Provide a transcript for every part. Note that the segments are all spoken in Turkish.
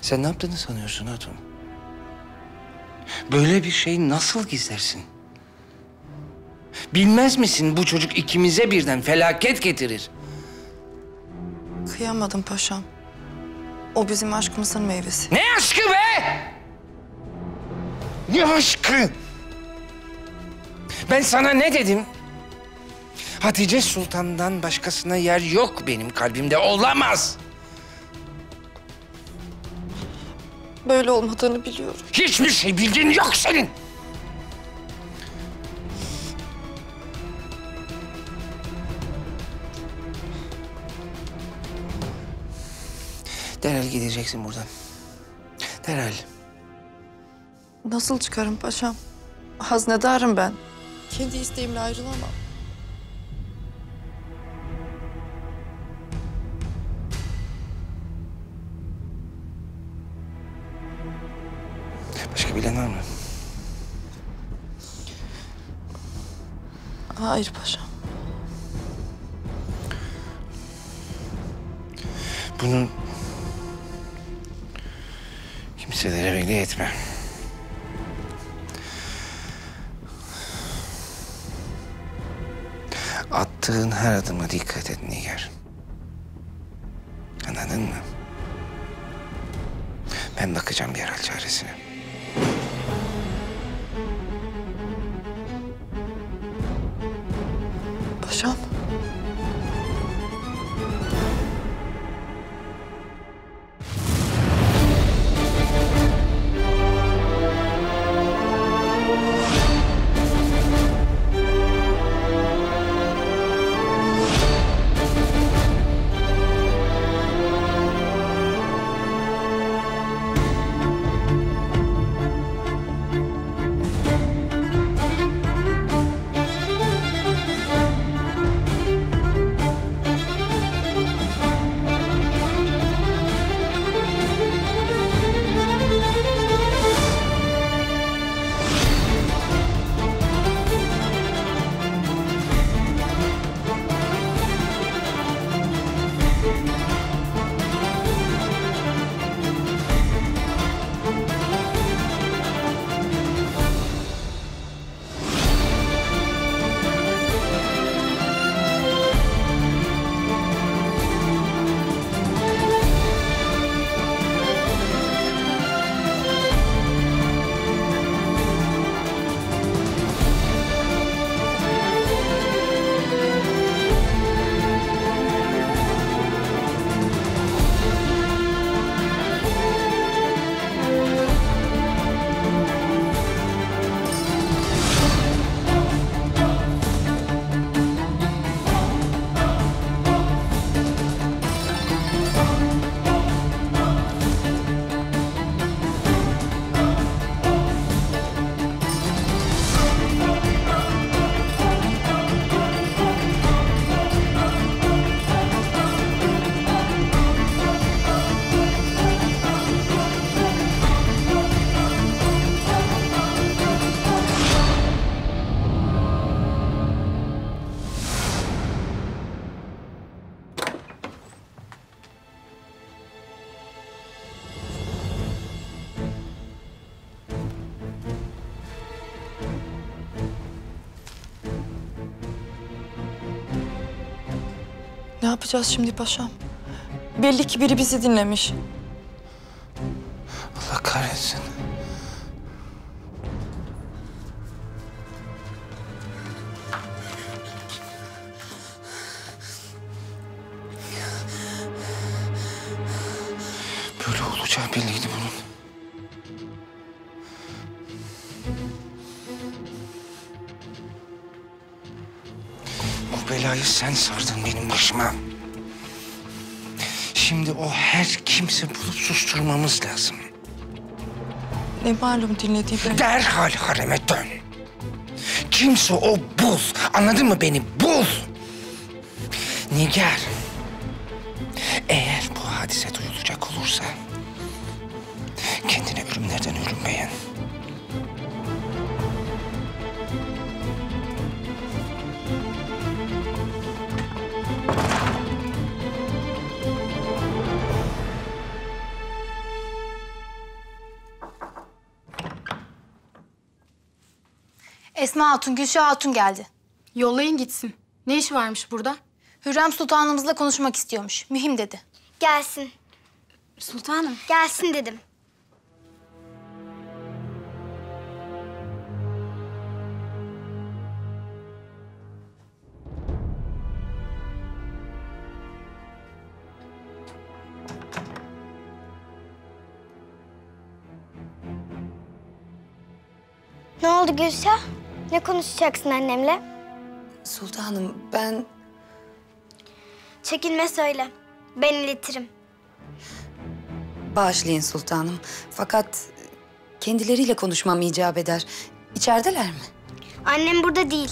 Sen ne yaptığını sanıyorsun Hatun? Böyle bir şeyi nasıl gizlersin? Bilmez misin bu çocuk ikimize birden felaket getirir? Kıyamadım paşam. O bizim aşkımızın meyvesi. Ne aşkı be? Ne aşkı? Ben sana ne dedim? Hatice Sultan'dan başkasına yer yok benim kalbimde. Olamaz. Böyle olmadığını biliyorum. Hiçbir şey bildiğin yok senin. Derhal gideceksin buradan. Derhal. Nasıl çıkarım paşam? Haznedarım ben. Kendi isteğimle ayrılamam. Başka bilen var mı? Hayır paşam. Bunu kimselere belli etme. Attığın her adıma dikkat et Nigar. Anladın mı? Ben bakacağım bir hal çaresine. Paşam. Ne yapacağız şimdi paşam? Belli ki biri bizi dinlemiş. Allah kahretsin. Böyle olacağı belliydi bunun. Bu belayı sen sardın benim başıma. Şimdi o her kimse bulup susturmamız lazım. Ne malum dinlediği ben. Derhal hareme dön. Kimse o bul. Anladın mı beni? Bul. Nigar. Eğer bu hadise duyulacak olursa kendine ölümlerden ölüm beğen. Esma Hatun, Gülşah Hatun geldi. Yollayın gitsin. Ne işi varmış burada? Hürrem Sultanımızla konuşmak istiyormuş. Mühim dedi. Gelsin. Sultanım. Gelsin dedim. Ne oldu Gülşah? Ne konuşacaksın annemle? Sultanım ben... Çekinme söyle. Ben iletirim. Bağışlayın sultanım. Fakat kendileriyle konuşmam icap eder. İçerideler mi? Annem burada değil.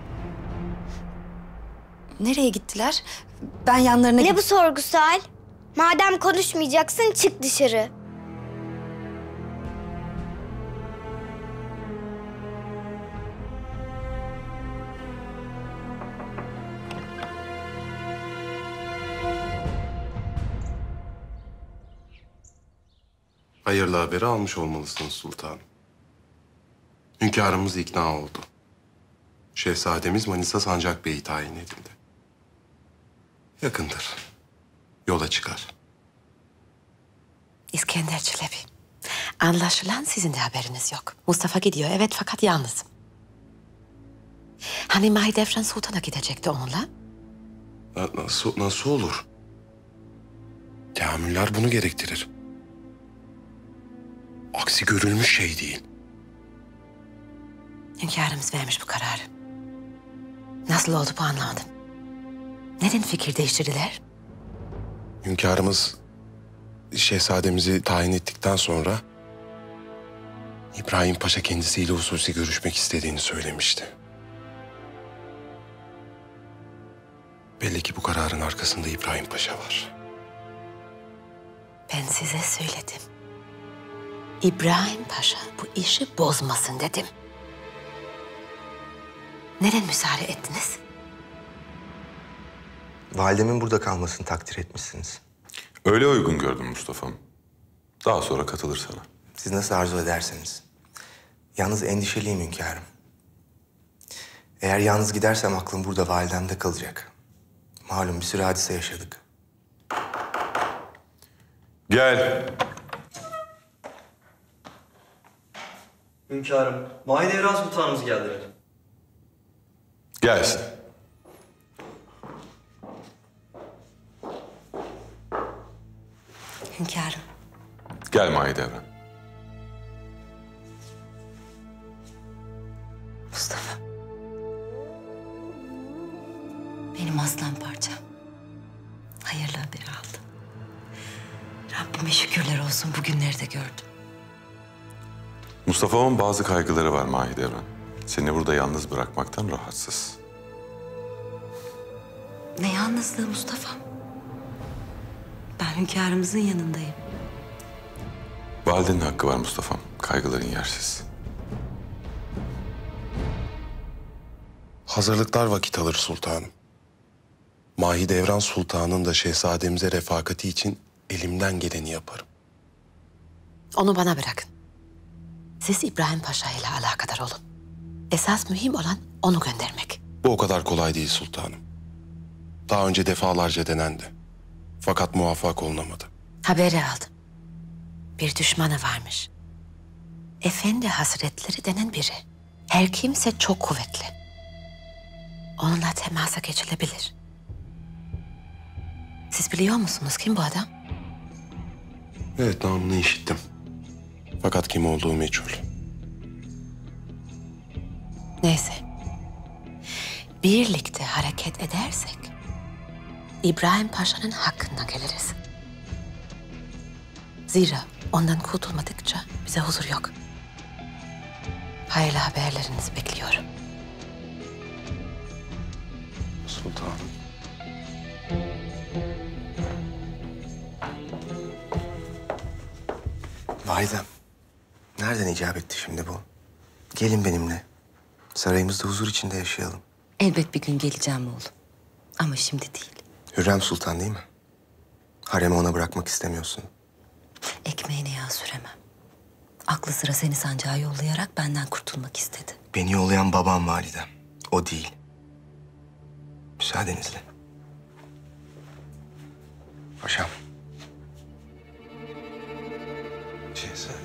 Nereye gittiler? Ben yanlarına... Ne bu sorgu sual? Madem konuşmayacaksın çık dışarı. Hayırlı haberi almış olmalısınız sultanım. Hünkârımız ikna oldu. Şehzademiz Manisa Sancak Bey'i tayin edildi. Yakındır. Yola çıkar. İskender Çelebi. Anlaşılan sizin de haberiniz yok. Mustafa gidiyor evet fakat yalnız. Hani Mahidevran Sultan'a gidecekti onunla? Nasıl olur? Teamüller bunu gerektirir. Aksi görülmüş şey değil. Hünkârımız vermiş bu kararı. Nasıl oldu bu anlamadım. Neden fikir değiştirdiler? Hünkârımız şehzademizi tayin ettikten sonra İbrahim Paşa kendisiyle hususi görüşmek istediğini söylemişti. Belli ki bu kararın arkasında İbrahim Paşa var. Ben size söyledim. İbrahim Paşa bu işi bozmasın dedim. Neden müsaade ettiniz? Validemin burada kalmasını takdir etmişsiniz. Öyle uygun gördüm Mustafa'm. Daha sonra katılır sana. Siz nasıl arzu ederseniz. Yalnız endişeliyim hünkârım. Eğer yalnız gidersem aklım burada validemde kalacak. Malum bir sürü hadise yaşadık. Gel. Hünkârım, Mahidevran Sultanımız geldiler. Gelsin. Hünkârım. Gel Mahidevran. Mustafa. Benim aslan parçam. Hayırlı haberi aldım. Rabbime şükürler olsun bugünleri de gördüm. Mustafa'nın bazı kaygıları var Mahidevran. Seni burada yalnız bırakmaktan rahatsız. Ne yalnızlığı Mustafa. Ben hünkârımızın yanındayım. Validenin hakkı var Mustafa'm. Kaygıların yersiz. Hazırlıklar vakit alır sultanım. Mahidevran Sultan'ın da şehzademize refakati için elimden geleni yaparım. Onu bana bırakın. Siz İbrahim Paşa ile alakadar olun. Esas mühim olan onu göndermek. Bu o kadar kolay değil sultanım. Daha önce defalarca denendi. Fakat muvaffak olunamadı. Haberi aldım. Bir düşmanı varmış. Efendi Hazretleri denen biri. Her kimse çok kuvvetli. Onunla temasa geçilebilir. Siz biliyor musunuz kim bu adam? Evet, namını işittim. Fakat kim olduğu meçhul. Neyse. Birlikte hareket edersek İbrahim Paşa'nın hakkından geliriz. Zira ondan kurtulmadıkça bize huzur yok. Hayırlı haberlerinizi bekliyorum. Sultanım. Validem, nereden icap etti şimdi bu? Gelin benimle. Sarayımızda huzur içinde yaşayalım. Elbet bir gün geleceğim oğlum. Ama şimdi değil. Hürrem Sultan değil mi? Haremi ona bırakmak istemiyorsun. Ekmeğine yağ süremem. Aklı sıra seni sancağa yollayarak benden kurtulmak istedi. Beni yollayan babam validem. O değil. Müsaadenizle. Paşam. Şehzadem.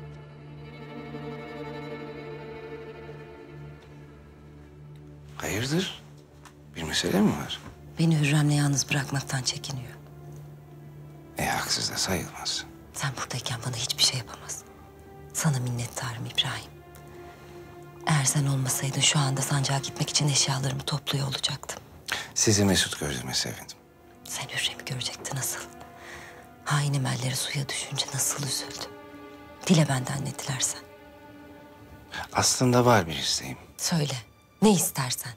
Hayırdır? Bir mesele mi var? Beni Hürrem'le yalnız bırakmaktan çekiniyor. Haksız da sayılmaz. Sen buradayken bana hiçbir şey yapamaz. Sana minnettarım İbrahim. Eğer sen olmasaydın şu anda sancağa gitmek için eşyalarımı topluyor olacaktım. Sizi mesut gördüğüme sevindim. Sen Hürrem'i görecektin nasıl? Hain emelleri suya düşünce nasıl üzüldü. Dile benden ne dilersen. Aslında var bir isteğim. Söyle, ne istersen.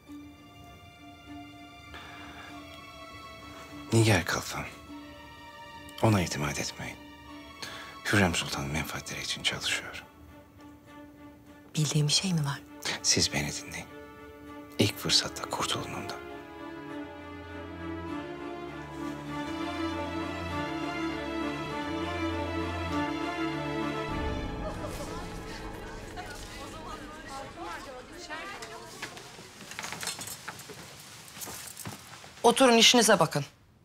Nigar Kalfan. Ona itimat etmeyin. Hürrem Sultan'ın menfaatleri için çalışıyor. Bildiğim bir şey mi var? Siz beni dinleyin. İlk fırsatta kurtulun ondan. Oturun işinize bakın.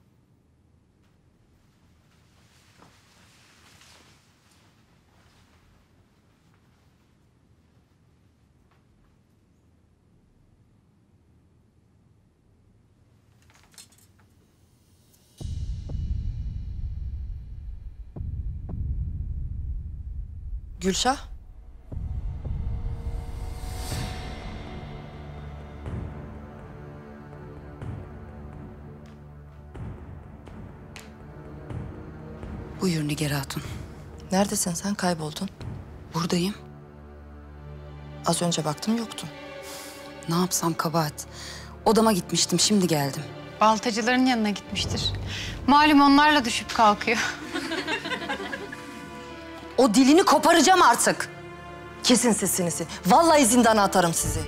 Gülşah. Buyur Nigar Hatun. Neredesin sen? Kayboldun. Buradayım. Az önce baktım yoktun. Ne yapsam kabahat. Odama gitmiştim, şimdi geldim. Baltacıların yanına gitmiştir. Malum onlarla düşüp kalkıyor. O dilini koparacağım artık. Kesin sesinizi. Vallahi zindana atarım sizi.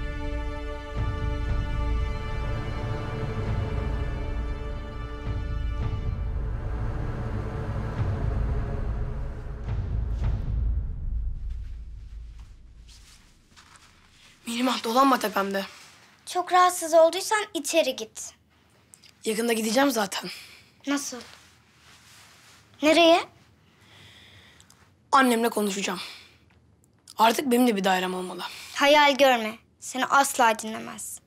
Mihrimah dolanma tepemde. Çok rahatsız olduysan içeri git. Yakında gideceğim zaten. Nasıl? Nereye? Annemle konuşacağım. Artık benim de bir dairem olmalı. Hayal görme. Seni asla dinlemez.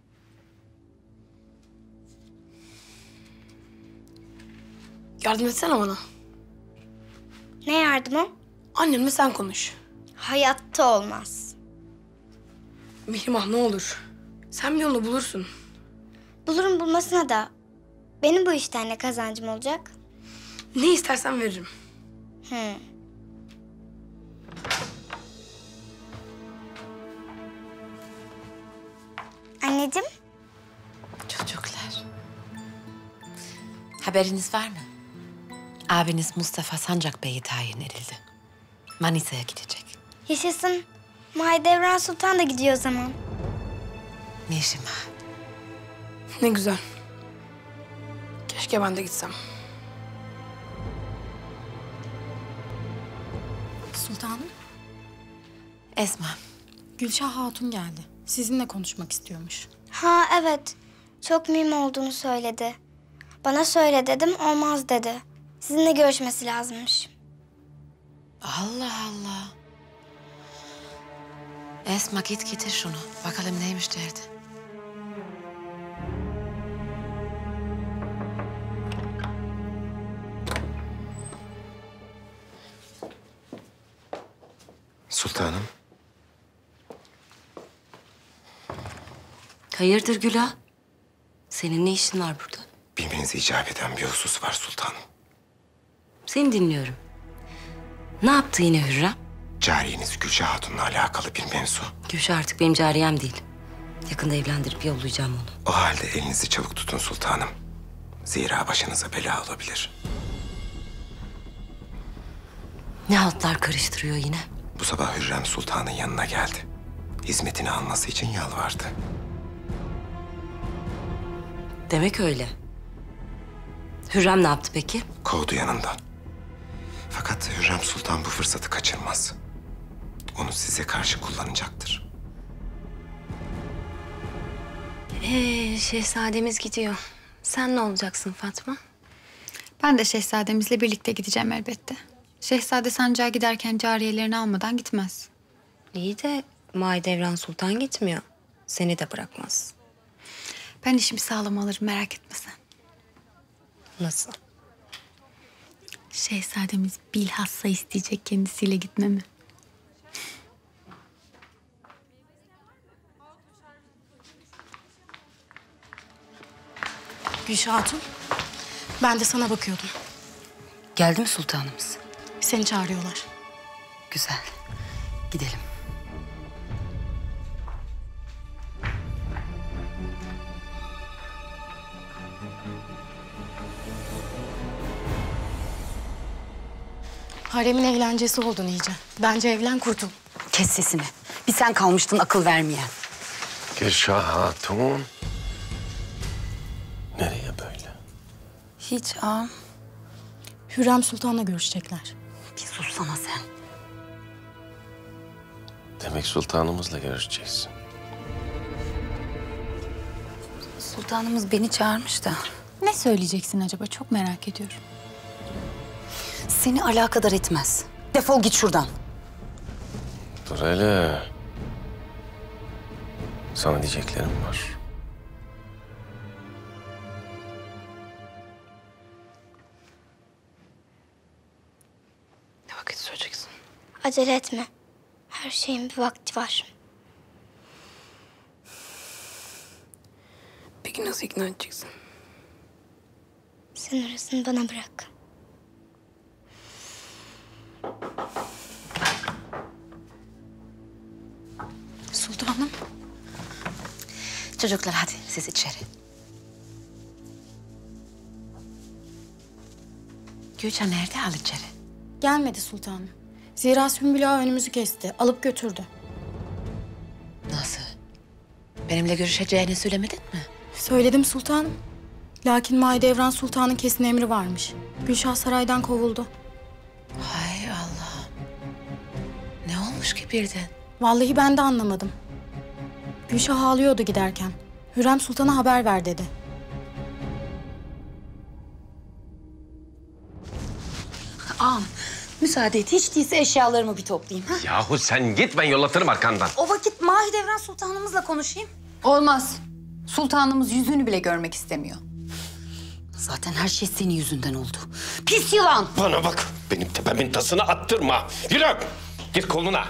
Yardım etsene bana. Ne yardımı? Annemle sen konuş. Hayatta olmaz. Mihrimah ne olur. Sen bir yolunu bulursun. Bulurum bulmasına da benim bu işten ne kazancım olacak? Ne istersen veririm. Anneciğim. Çocuklar. Haberiniz var mı? Abiniz Mustafa Sancak Bey'e tayin edildi. Manisa'ya gidecek. Yaşasın. Mahidevran Sultan da gidiyor o zaman. Nişima. Ne güzel. Keşke ben de gitsem. Sultanım, Esma. Gülşah Hatun geldi. Sizinle konuşmak istiyormuş. Ha evet. Çok mühim olduğunu söyledi. Bana söyle dedim, olmaz dedi. Sizinle görüşmesi lazımmış. Allah Allah. Esma git getir şunu. Bakalım neymiş derdi. Sultanım. Hayırdır Güla? Senin ne işin var burada? Bilmenizi icap eden bir husus var sultanım. Seni dinliyorum. Ne yaptı yine Hürrem? Cariyeniz Gülşah Hatun'la alakalı bir mevzu. Gülşah artık benim cariyem değil. Yakında evlendirip yollayacağım onu. O halde elinizi çabuk tutun sultanım. Zira başınıza bela olabilir. Ne haltlar karıştırıyor yine? Bu sabah Hürrem Sultan'ın yanına geldi. Hizmetini alması için yalvardı. Demek öyle. Hürrem ne yaptı peki? Kovdu yanından. Fakat Hürrem Sultan bu fırsatı kaçırmaz. Onu size karşı kullanacaktır. Şehzademiz gidiyor. Sen ne olacaksın Fatma? Ben de şehzademizle birlikte gideceğim elbette. Şehzade sancağa giderken cariyelerini almadan gitmez. İyi de Mahidevran Sultan gitmiyor. Seni de bırakmaz. Ben işimi sağlam alırım, merak etme sen. Nasıl? Şehzademiz bilhassa isteyecek kendisiyle gitmemi. Gülşah Hatun, ben de sana bakıyordum. Geldi mi sultanımız? Seni çağırıyorlar. Güzel. Gidelim. Haremin eğlencesi oldun iyice. Bence evlen kurtul. Kes sesini. Bir sen kalmıştın akıl vermeyen. Gülşah Hatun. Nereye böyle? Hiç ağam. Hürrem Sultan'la görüşecekler. Bir sussana sen. Demek sultanımızla görüşeceksin. Sultanımız beni çağırmış da. Ne söyleyeceksin acaba? Çok merak ediyorum. Seni alakadar etmez. Defol git şuradan. Dur hele. Sana diyeceklerim var. Ne vakit söyleyeceksin? Acele etme. Her şeyin bir vakti var. Peki nasıl ikna edeceksin? Sen orasını bana bırak. Sultanım. Çocuklar hadi siz içeri. Gülcan nerede? Al içeri. Gelmedi sultanım. Zira Sümbül Ağa önümüzü kesti. Alıp götürdü. Nasıl? Benimle görüşeceğini söylemedin mi? Söyledim sultanım. Lakin Mahidevran Sultan'ın kesin emri varmış. Gülşah saraydan kovuldu. Hay Allah. Ne olmuş ki birden? Vallahi ben de anlamadım. Gülşah ağlıyordu giderken. Hürrem Sultan'a haber ver dedi. Ağam müsaade et. Hiç değilse eşyalarımı bir toplayayım. Ha? Yahu sen git, ben yollatırım arkandan. O vakit Mahidevran Sultanımızla konuşayım. Olmaz. Sultanımız yüzünü bile görmek istemiyor. Zaten her şey senin yüzünden oldu. Pis yılan! Bana bak, benim tepemin tasını attırma. Yürü, git koluna.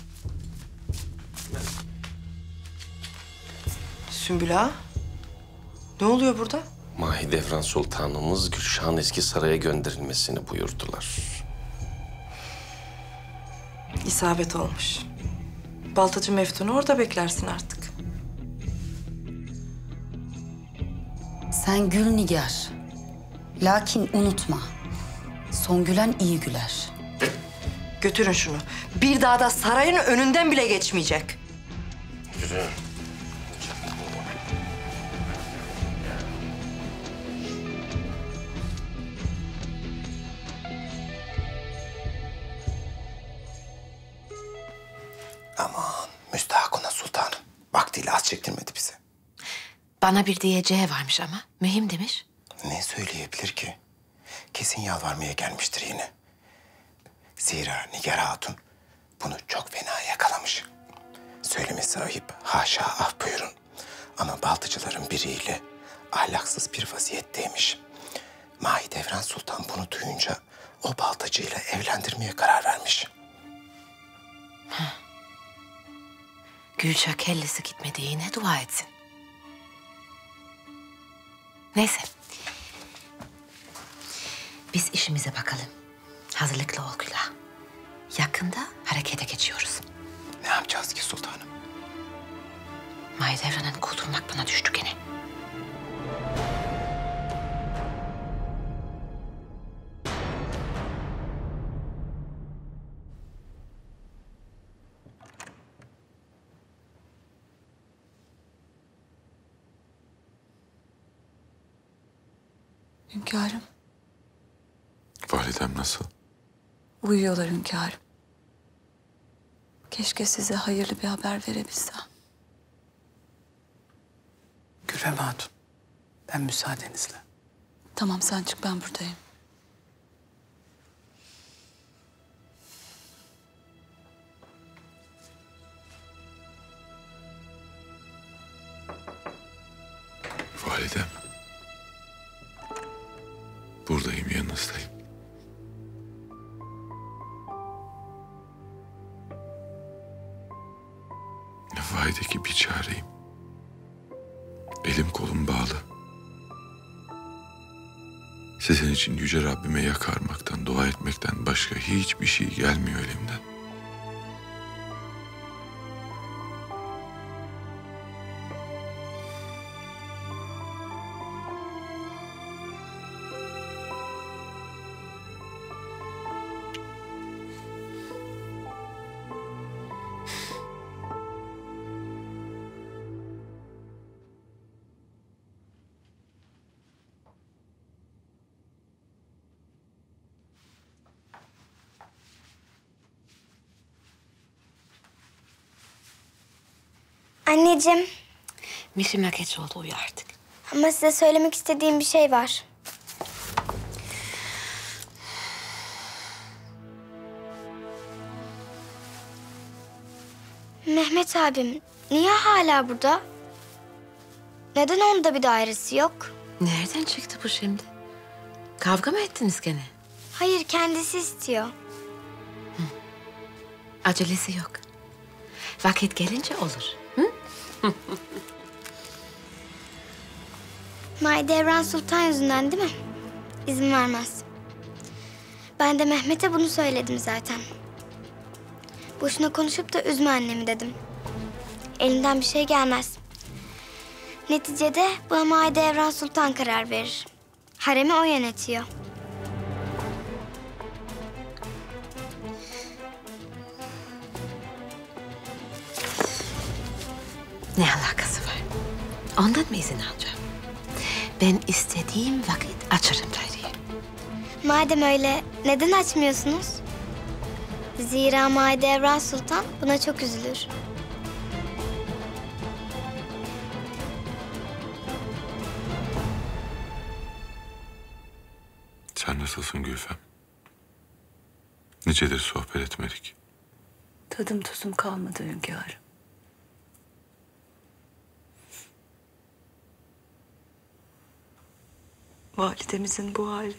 Sümbül Ağa, ne oluyor burada? Mahidevran Sultanımız Gülşah'ın eski saraya gönderilmesini buyurdular. İsabet olmuş. Baltacı Meftun'u orada beklersin artık. Sen gül Nigar. Lakin unutma. Son gülen iyi güler. Götürün şunu. Bir daha da sarayın önünden bile geçmeyecek. Yürü. Aman müstahakına sultanım. Vaktiyle az çektirmedi bize. Bana bir diyeceği varmış ama. Mühim demiş. Ne söyleyebilir ki? Kesin yalvarmaya gelmiştir yine. Zira Nigar Hatun bunu çok fena yakalamış. Söylemesi ayıp, haşa af buyurun. Ama baltıcıların biriyle ahlaksız bir vaziyetteymiş. Mahidevran Sultan bunu duyunca o baltacıyla evlendirmeye karar vermiş. Gülşah kellesi gitmediğine dua etsin. Neyse. Biz işimize bakalım. Hazırlıklı ol Gülah. Yakında harekete geçiyoruz. Ne yapacağız ki sultanım? Mahidevran'ın kurtulmak bana düştü gene. Hünkârım. Validem nasıl? Uyuyorlar hünkârım. Keşke size hayırlı bir haber verebilsem. Gülfem Hatun, ben müsaadenizle. Tamam sen çık, ben buradayım. Validem. Buradayım, yanınızdayım. Ne fayda ki bir çareyim. Elim kolum bağlı. Sizin için Yüce Rabbime yakarmaktan, dua etmekten başka hiçbir şey gelmiyor elimden. Anneciğim, Mişime geç oldu, uyu artık. ama size söylemek istediğim bir şey var. Mehmet abim niye hala burada? Neden onda bir dairesi yok? Nereden çıktı bu şimdi? Kavga mı ettiniz gene? Hayır, kendisi istiyor. Acelesi yok. Vakit gelince olur. Mahidevran Sultan yüzünden değil mi? İzin vermez. Ben de Mehmet'e bunu söyledim zaten. Boşuna konuşup da üzme annemi dedim. Elinden bir şey gelmez. Neticede buna Mahidevran Sultan karar verir. Haremi o yönetiyor. Ne alakası var? Ondan mı izin alacağım? Ben istediğim vakit açarım daireyi. Madem öyle neden açmıyorsunuz? Zira Mahidevran Sultan buna çok üzülür. Sen nasılsın Gülfem? Nicedir sohbet etmedik. Tadım tuzum kalmadı hünkârım. Validemizin bu hali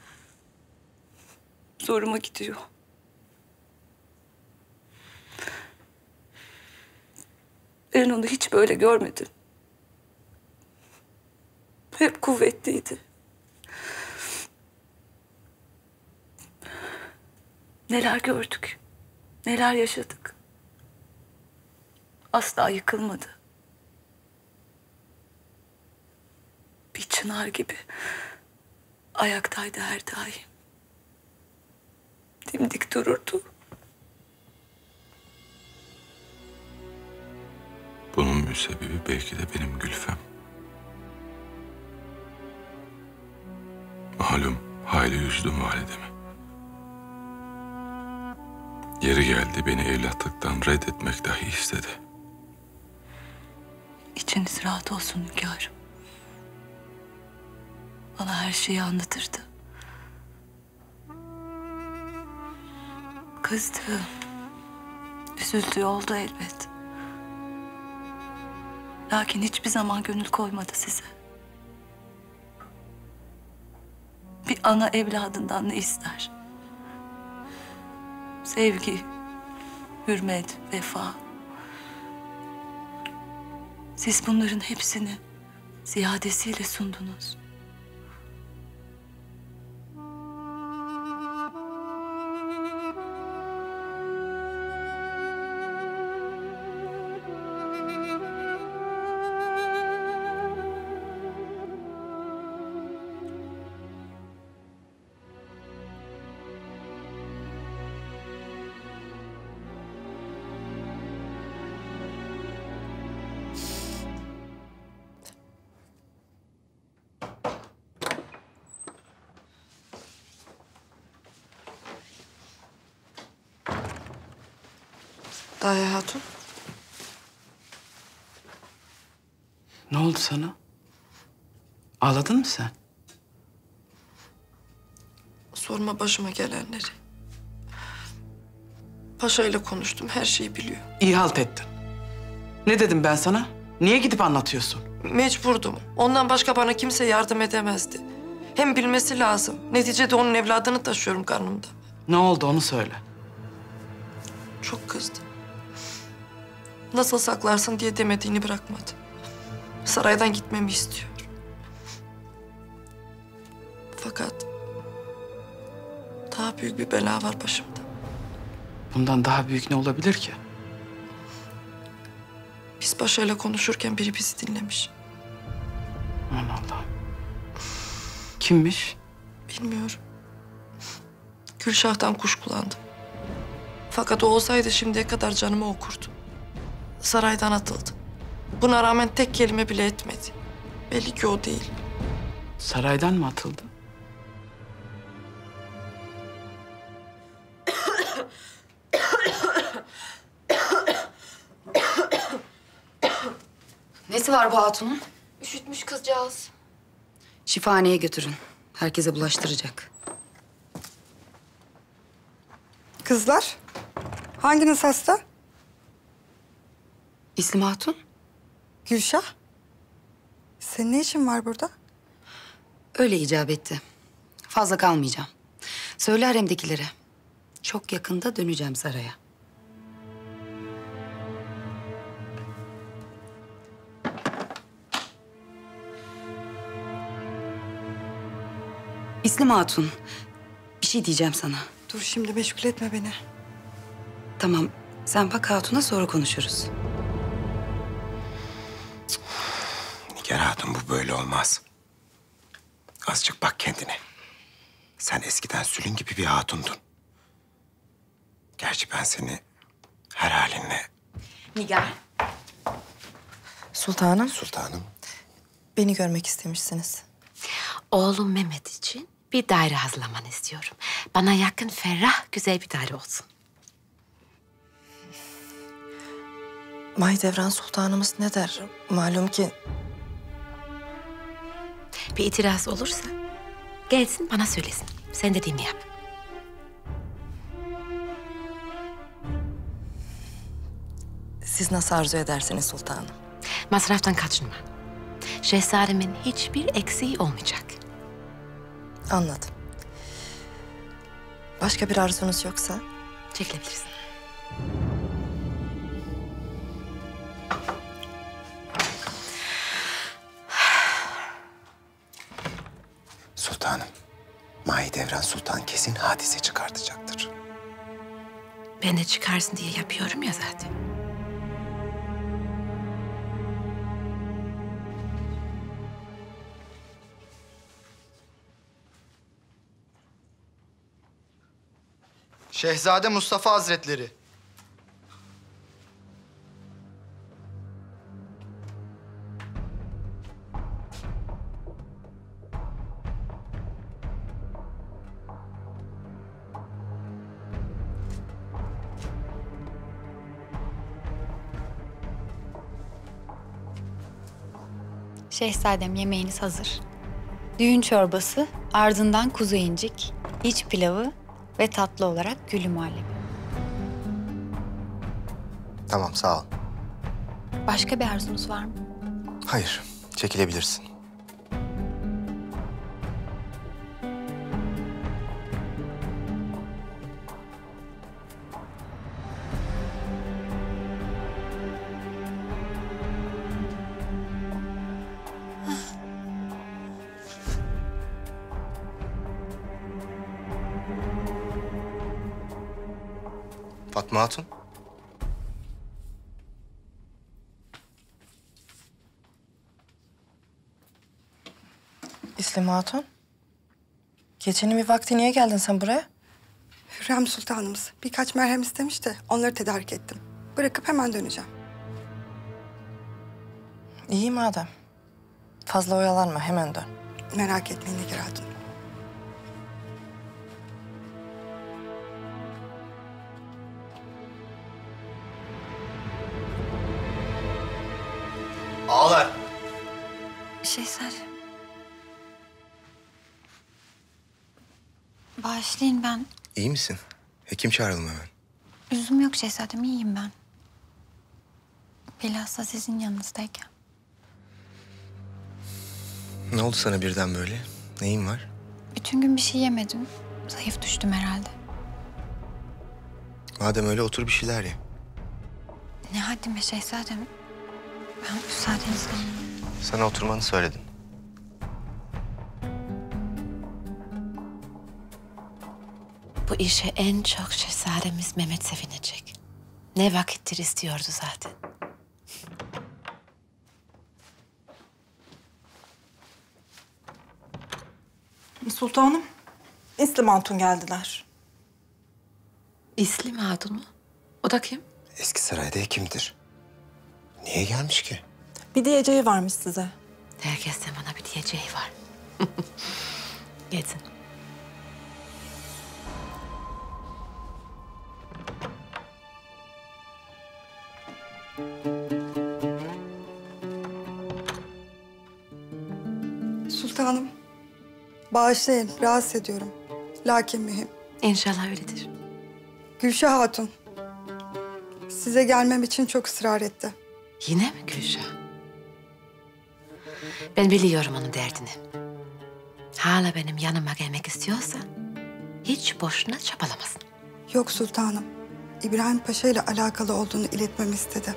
zoruma gidiyor. Ben onu hiç böyle görmedim. Hep kuvvetliydi. Neler gördük, neler yaşadık. Asla yıkılmadı. Bir çınar gibi ayaktaydı her daim. Dimdik dururdu. Bunun müsebbibi belki de benim Gülfem. Malum hayli üzdüm validemi. Yeri geldi beni evlatlıktan reddetmek dahi istedi. İçiniz rahat olsun hünkârım. Bana her şeyi anlatırdı. Kızdı, üzüldüğü oldu elbet. Lakin hiçbir zaman gönül koymadı size. Bir ana evladından ne ister? Sevgi, hürmet, vefa. Siz bunların hepsini ziyadesiyle sundunuz. Daye Hatun. Ne oldu sana? Ağladın mı sen? Sorma başıma gelenleri. Paşa ile konuştum, her şeyi biliyor. İyi halt ettin. Ne dedim ben sana? Niye gidip anlatıyorsun? Mecburdum. Ondan başka bana kimse yardım edemezdi. Hem bilmesi lazım. Neticede onun evladını taşıyorum karnımda. Ne oldu onu söyle. Çok kızdı. Nasıl saklarsın diye demediğini bırakmadı. Saraydan gitmemi istiyor. Fakat daha büyük bir bela var başımda. Bundan daha büyük ne olabilir ki? Biz paşayla konuşurken biri bizi dinlemiş. Aman Allah'ım. Kimmiş? Bilmiyorum. Gülşah'tan kuşkulandım. Fakat o olsaydı şimdiye kadar canımı okurdu. Saraydan atıldı. Buna rağmen tek kelime bile etmedi. Belli ki o değil. Saraydan mı atıldı? Nesi var bu hatunun? Üşütmüş kızcağız. Şifahaneye götürün. Herkese bulaştıracak. Kızlar, hanginiz hasta? İslim Hatun. Gülşah. Senin ne işin var burada? Öyle icap etti. Fazla kalmayacağım. Söyle haremdekilere. Çok yakında döneceğim saraya. İslim Hatun, bir şey diyeceğim sana. Dur şimdi meşgul etme beni. Tamam, sen bak Hatun'a sonra konuşuruz. Nigar Hatun bu böyle olmaz. Azıcık bak kendine. Sen eskiden Sülün gibi bir hatundun. Gerçi ben seni her halinle... Nigar. Sultanım. Sultanım. Beni görmek istemişsiniz. Oğlum Mehmet için bir daire hazırlamanı istiyorum. Bana yakın, ferah, güzel bir daire olsun. Mahidevran Sultanımız ne der? Malum ki Bir itiraz olursa gelsin bana söylesin. Sen dediğimi yap. siz nasıl arzu edersiniz sultanım. Masraftan kaçınma. Şehzademin hiçbir eksiği olmayacak. Anladım. Başka bir arzunuz yoksa? Çekilebilirsin. Sultanım, Mahidevran Sultan kesin hadise çıkartacaktır. Ben de çıkarsın diye yapıyorum ya zaten. Şehzade Mustafa Hazretleri. Şehzadem yemeğiniz hazır. Düğün çorbası, ardından kuzu incik, iç pilavı ve tatlı olarak gülü muhallebi. Tamam, sağ ol. Başka bir arzunuz var mı? Hayır, çekilebilirsin. Fatma Hatun. İslim Hatun. Gecenin bir vakti niye geldin sen buraya? Hürrem Sultanımız birkaç merhem istemiş de onları tedarik ettim. Bırakıp hemen döneceğim. İyi madem. Fazla oyalanma, hemen dön. Merak etmeyin Nigar Hatun. Şehzadem. Bağışlayın ben. İyi misin? Hekim çağıralım hemen. Üzüm yok şehzadem, iyiyim ben. Bilhassa sizin yanınızdayken. Ne oldu sana birden böyle? Neyin var? Bütün gün bir şey yemedim. Zayıf düştüm herhalde. Madem öyle otur bir şeyler ye. Ne haddime şehzadem. Ben müsaadenizle. Sana oturmanı söyledim. Bu işe en çok şehzademiz Mehmet sevinecek. Ne vakittir istiyordu zaten. Sultanım, İslim Hatun geldiler. İslim Hatun mu? O da kim? Eski sarayda hekimdir. Niye gelmiş ki? Bir diyeceği varmış size. Herkesten bana bir diyeceği var. Geçin. Sultanım, bağışlayın, rahatsız ediyorum. Lakin mühim. İnşallah öyledir. Gülşah Hatun, size gelmem için çok ısrar etti. Yine mi Gülşah? Ben biliyorum onun derdini. Hala benim yanıma gelmek istiyorsa hiç boşuna çabalamasın. Yok sultanım, İbrahim Paşa ile alakalı olduğunu iletmemi istedi.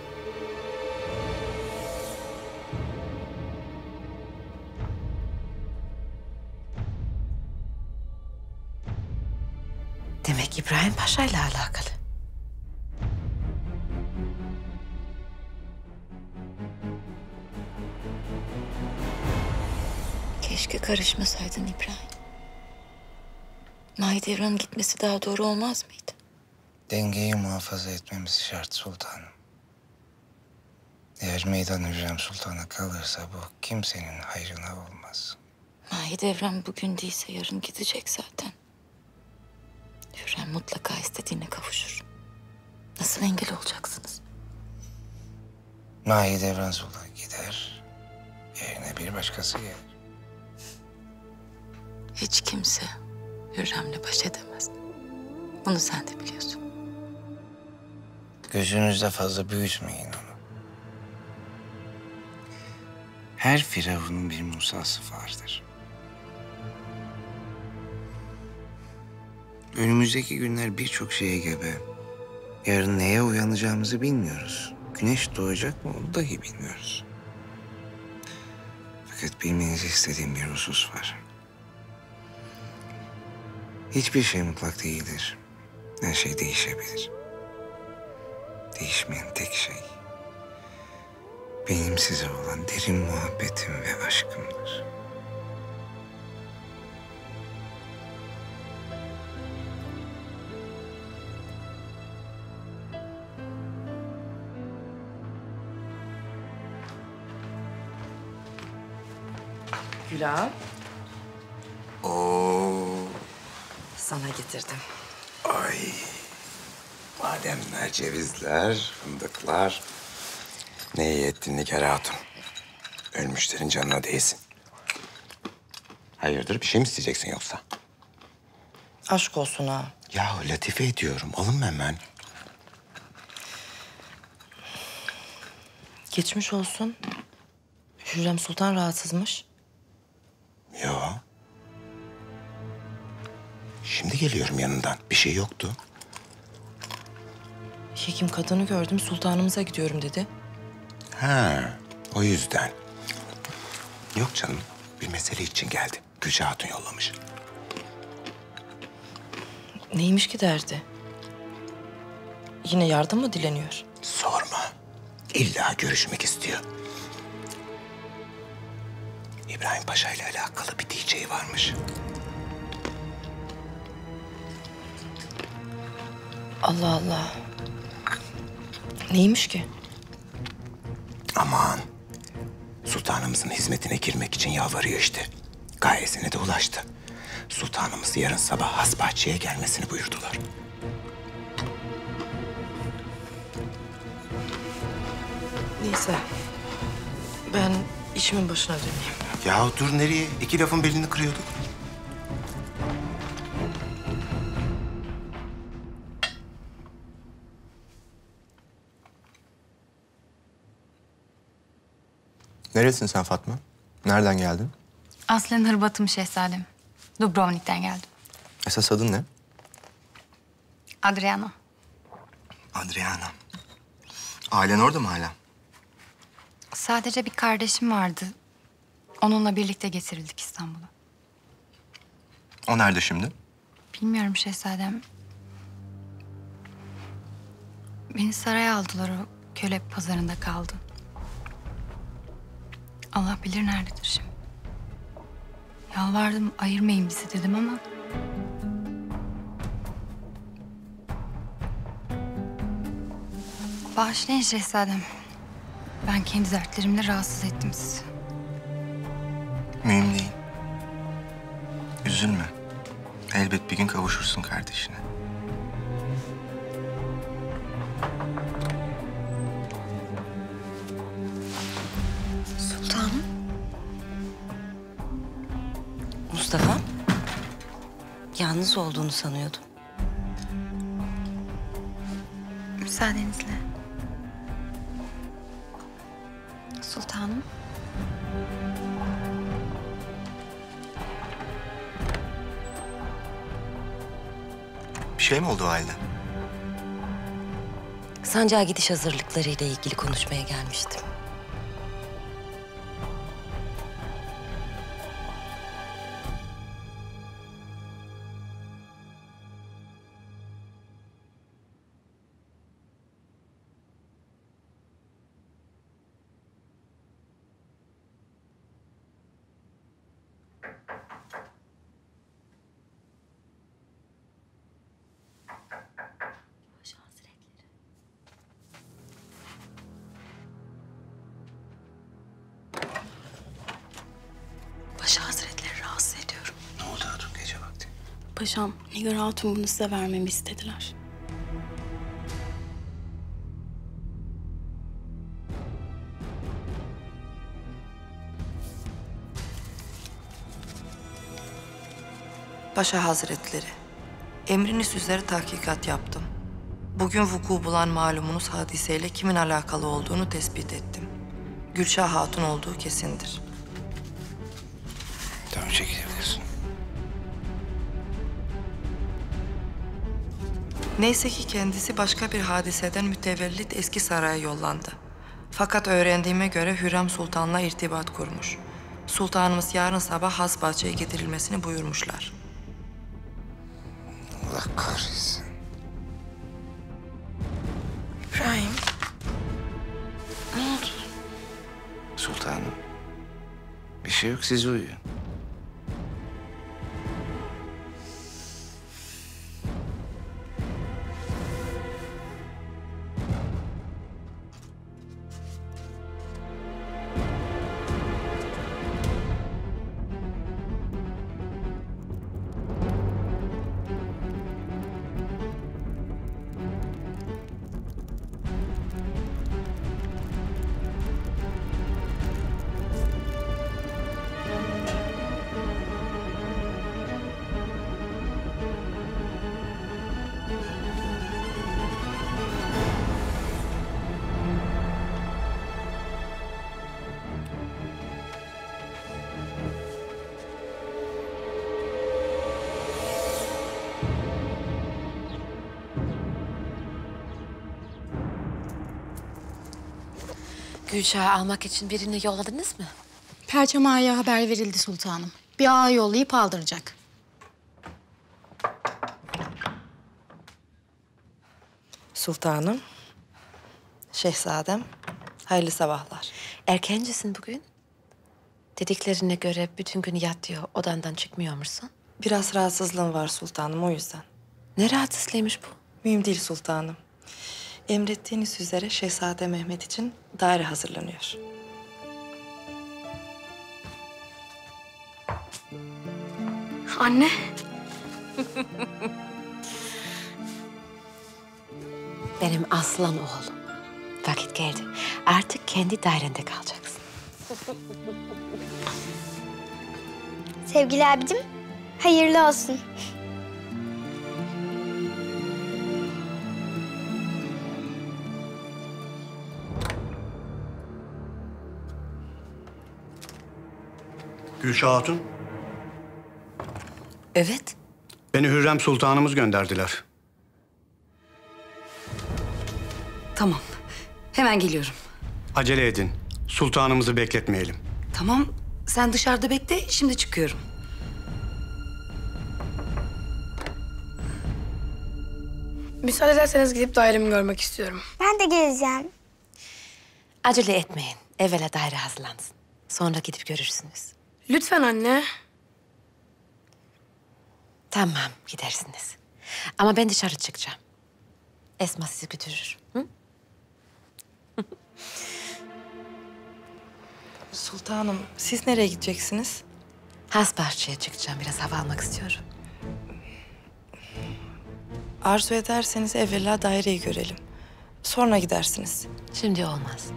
Demek İbrahim Paşa ile alakalı. Keşke karışmasaydın İbrahim. Mahidevran'ın gitmesi daha doğru olmaz mıydı? Dengeyi muhafaza etmemiz şart sultanım. Eğer meydan Hürrem Sultan'a kalırsa bu kimsenin hayrına olmaz. Mahidevran bugün değilse yarın gidecek zaten. Hürrem mutlaka istediğine kavuşur. Nasıl engel olacaksınız? Mahidevran Sultan gider, yerine bir başkası gelir. Hiç kimse Hürrem'le baş edemez. Bunu sen de biliyorsun. Gözünüzde fazla büyütmeyin onu. Her firavunun bir Musa'sı vardır. Önümüzdeki günler birçok şeye gebe. Yarın neye uyanacağımızı bilmiyoruz. Güneş doğacak mı onu dahi bilmiyoruz. Fakat bilmenizi istediğim bir husus var. Hiçbir şey mutlak değildir. Her şey değişebilir. Değişmeyen tek şey benim size olan derin muhabbetim ve aşkımdır. Gülağım. Oo. Sana getirdim. Ay. Bademler, cevizler, fındıklar. Ne iyi ettin Nigar Hatun. Ölmüşlerin canına değsin. Hayırdır bir şey mi isteyeceksin yoksa? Aşk olsun ha. Yahu latife ediyorum. Alınma hemen. Geçmiş olsun. Hürrem Sultan rahatsızmış. Yo. Şimdi geliyorum yanından. Bir şey yoktu. Hekim kadını gördüm, sultanımıza gidiyorum dedi. Ha, o yüzden. Yok canım. Bir mesele için geldi. Gülşah Hatun yollamış. Neymiş ki derdi? Yine yardım mı dileniyor? Sorma. İlla görüşmek istiyor. İbrahim Paşa ile alakalı bir diyeceği varmış. Allah Allah. Neymiş ki? Aman. Sultanımızın hizmetine girmek için yalvarıyor işte. Gayesine de ulaştı. Sultanımız yarın sabah Hasbahçe'ye gelmesini buyurdular. Neyse. Ben işimin başına döneyim. Ya dur nereye? İki lafın belini kırıyorduk. Neresin sen Fatma? Nereden geldin? Aslen Hırvatım şehzadem. Dubrovnik'ten geldim. Esas adın ne? Adriana. Adriana. Ailen orada mı hala? Sadece bir kardeşim vardı. Onunla birlikte getirildik İstanbul'a. O nerede şimdi? Bilmiyorum şehzadem. Beni saraya aldılar, o köle pazarında kaldı. Allah bilir nerededir şimdi. Yalvardım, ayırmayın bizi dedim ama... Bağışlayın şehzadem. Ben kendi dertlerimle rahatsız ettim sizi. Mühim değil. Üzülme. Elbet bir gün kavuşursun kardeşine. Sultanım. Mustafa. Yalnız olduğunu sanıyordum. Müsaadenizle. Sultanım. Bir şey mi oldu valide? Sancağa gidiş hazırlıklarıyla ilgili konuşmaya gelmiştim. Paşa Hazretleri rahatsız ediyorum. Ne oldu hatun gece vakti? Paşam, Nigar Hatun bunu size vermemi istediler. Paşa Hazretleri, emriniz üzere tahkikat yaptım. Bugün vuku bulan malumunuz hadiseyle kimin alakalı olduğunu tespit ettim. Gülşah Hatun olduğu kesindir. Tamam, çekilebilirsin. Neyse ki kendisi başka bir hadiseden mütevellit eski saraya yollandı. Fakat öğrendiğime göre Hürrem Sultan'la irtibat kurmuş. Sultanımız yarın sabah Hasbahçe'ye getirilmesini buyurmuşlar. Allah kahretsin. İbrahim. Ne oldu? Sultanım. Bir şey yok, siz uyuyun. Gülşah'ı almak için birini yolladınız mı? Perçem Ağa'ya haber verildi sultanım. Bir ağa yollayıp aldıracak. Sultanım, şehzadem, hayırlı sabahlar. Erkencisin bugün. Dediklerine göre bütün gün yatıyor, odandan çıkmıyor musun? Biraz rahatsızlığım var sultanım, o yüzden. Ne rahatsızlığıymış bu? Mühim değil sultanım. Emrettiğiniz üzere Şehzade Mehmet için daire hazırlanıyor. Anne. Benim aslan oğlum. Vakit geldi. Artık kendi dairende kalacaksın. Sevgili abicim, hayırlı olsun. Gülşah Hatun, Evet. beni Hürrem Sultanımız gönderdiler. Tamam. Hemen geliyorum. Acele edin. Sultanımızı bekletmeyelim. Tamam. Sen dışarıda bekle. Şimdi çıkıyorum. Müsaade ederseniz gidip dairemi görmek istiyorum. Ben de geleceğim. Acele etmeyin. Evvela daire hazırlansın. Sonra gidip görürsünüz. Lütfen anne. Tamam, gidersiniz. Ama ben dışarı çıkacağım. Esma sizi götürür. Hı? Sultanım, siz nereye gideceksiniz? Hasbahçe'ye çıkacağım. Biraz hava almak istiyorum. Arzu ederseniz evvela daireyi görelim. Sonra gidersiniz. Şimdi olmaz.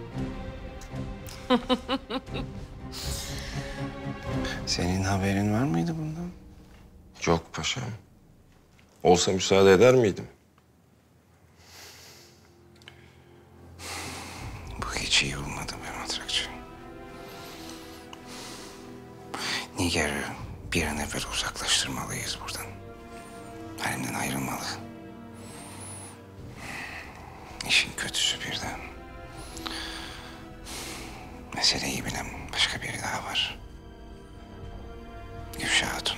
Senin haberin var mıydı bundan? Yok paşam. Olsa müsaade eder miydim? Bu hiç iyi olmadı be matrakçı. Nigar'ı bir an evvel uzaklaştırmalıyız buradan. Halimden ayrılmalı. İşin kötüsü birden. Meseleyi bilen başka biri daha var. Gülşah Hatun.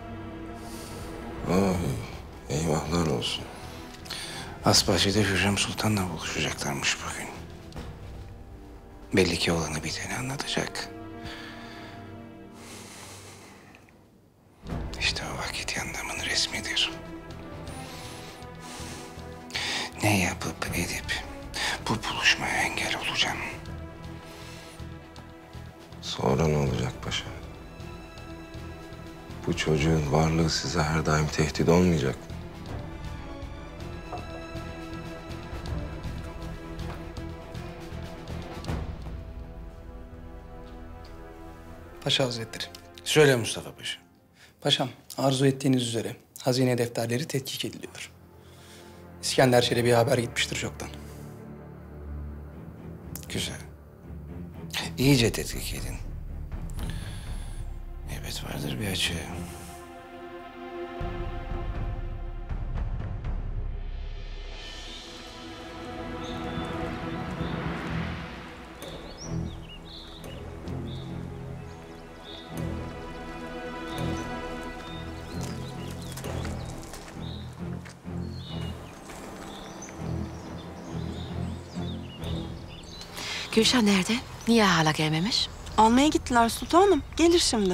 Vay, eyvahlar olsun. Hasbahçe'de Hürrem Sultan'la buluşacaklarmış bugün. Belli ki olanı biteni anlatacak. İşte o vakit yandamın resmidir. Ne yapıp edip bu buluşmaya engel olacağım. Sonra ne olacak paşa? Bu çocuğun varlığı size her daim tehdit olmayacak mı? Paşa Hazretleri. Söyle Mustafa Paşa. Paşam, arzu ettiğiniz üzere hazine defterleri tetkik ediliyor. İskender Çelebi'ye haber gitmiştir çoktan. Güzel. İyice tetkik edin. Evet vardır bir açığı. Gülşah nerede? Niye hala gelmemiş? Almaya gittiler sultanım. Gelir şimdi.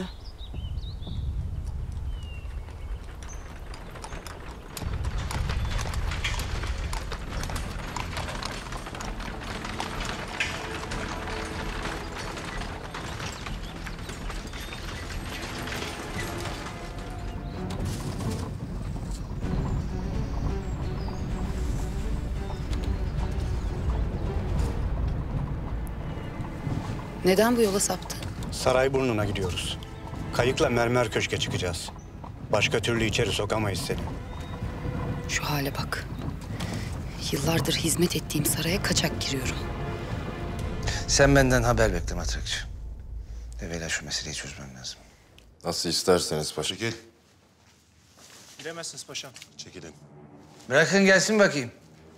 Neden bu yola saptı? Sarayburnu'na gidiyoruz. Kayıkla Mermer Köşk'e çıkacağız. Başka türlü içeri sokamayız seni. Şu hale bak. Yıllardır hizmet ettiğim saraya kaçak giriyorum. Sen benden haber bekle matrakçı. Evvela şu meseleyi çözmem lazım. Nasıl isterseniz paşa. Çekil. Giremezsiniz paşam. Çekilin. Bırakın gelsin bakayım.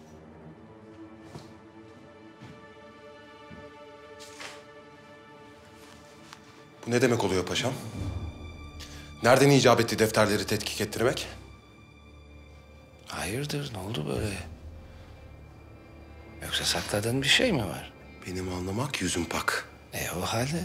Bu ne demek oluyor paşam? Nereden icap etti defterleri tetkik ettirmek? Hayırdır, ne oldu böyle? Yoksa sakladığın bir şey mi var? Benim anlamak yüzüm pak. O halde?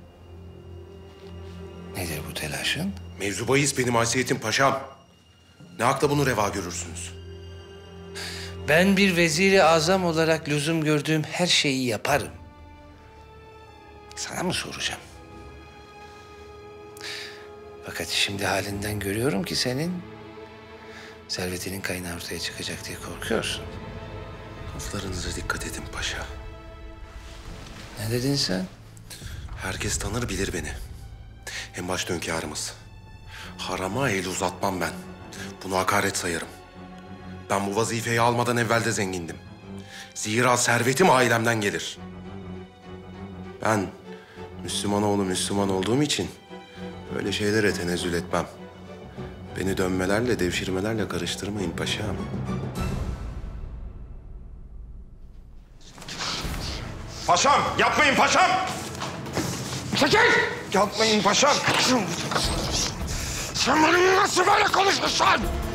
Nedir bu telaşın? Mevzu bahis benim haysiyetim paşam. Ne hakla bunu reva görürsünüz? Ben bir veziri azam olarak lüzum gördüğüm her şeyi yaparım. Sana mı soracağım? Fakat şimdi halinden görüyorum ki senin servetinin kaynağı ortaya çıkacak diye korkuyorsun. Laflarınıza dikkat edin paşa. Ne dedin sen? Herkes tanır bilir beni. En başta hünkârımız. Harama el uzatmam ben. Bunu hakaret sayarım. Ben bu vazifeyi almadan evvel de zengindim. Zira servetim ailemden gelir. Ben Müslüman oğlu Müslüman olduğum için öyle şeylere tenezzül etmem. Beni dönmelerle, devşirmelerle karıştırmayın paşam. Paşam, yapmayın paşam! Çekil! Yapmayın paşam! Sen benimle nasıl böyle konuşursun?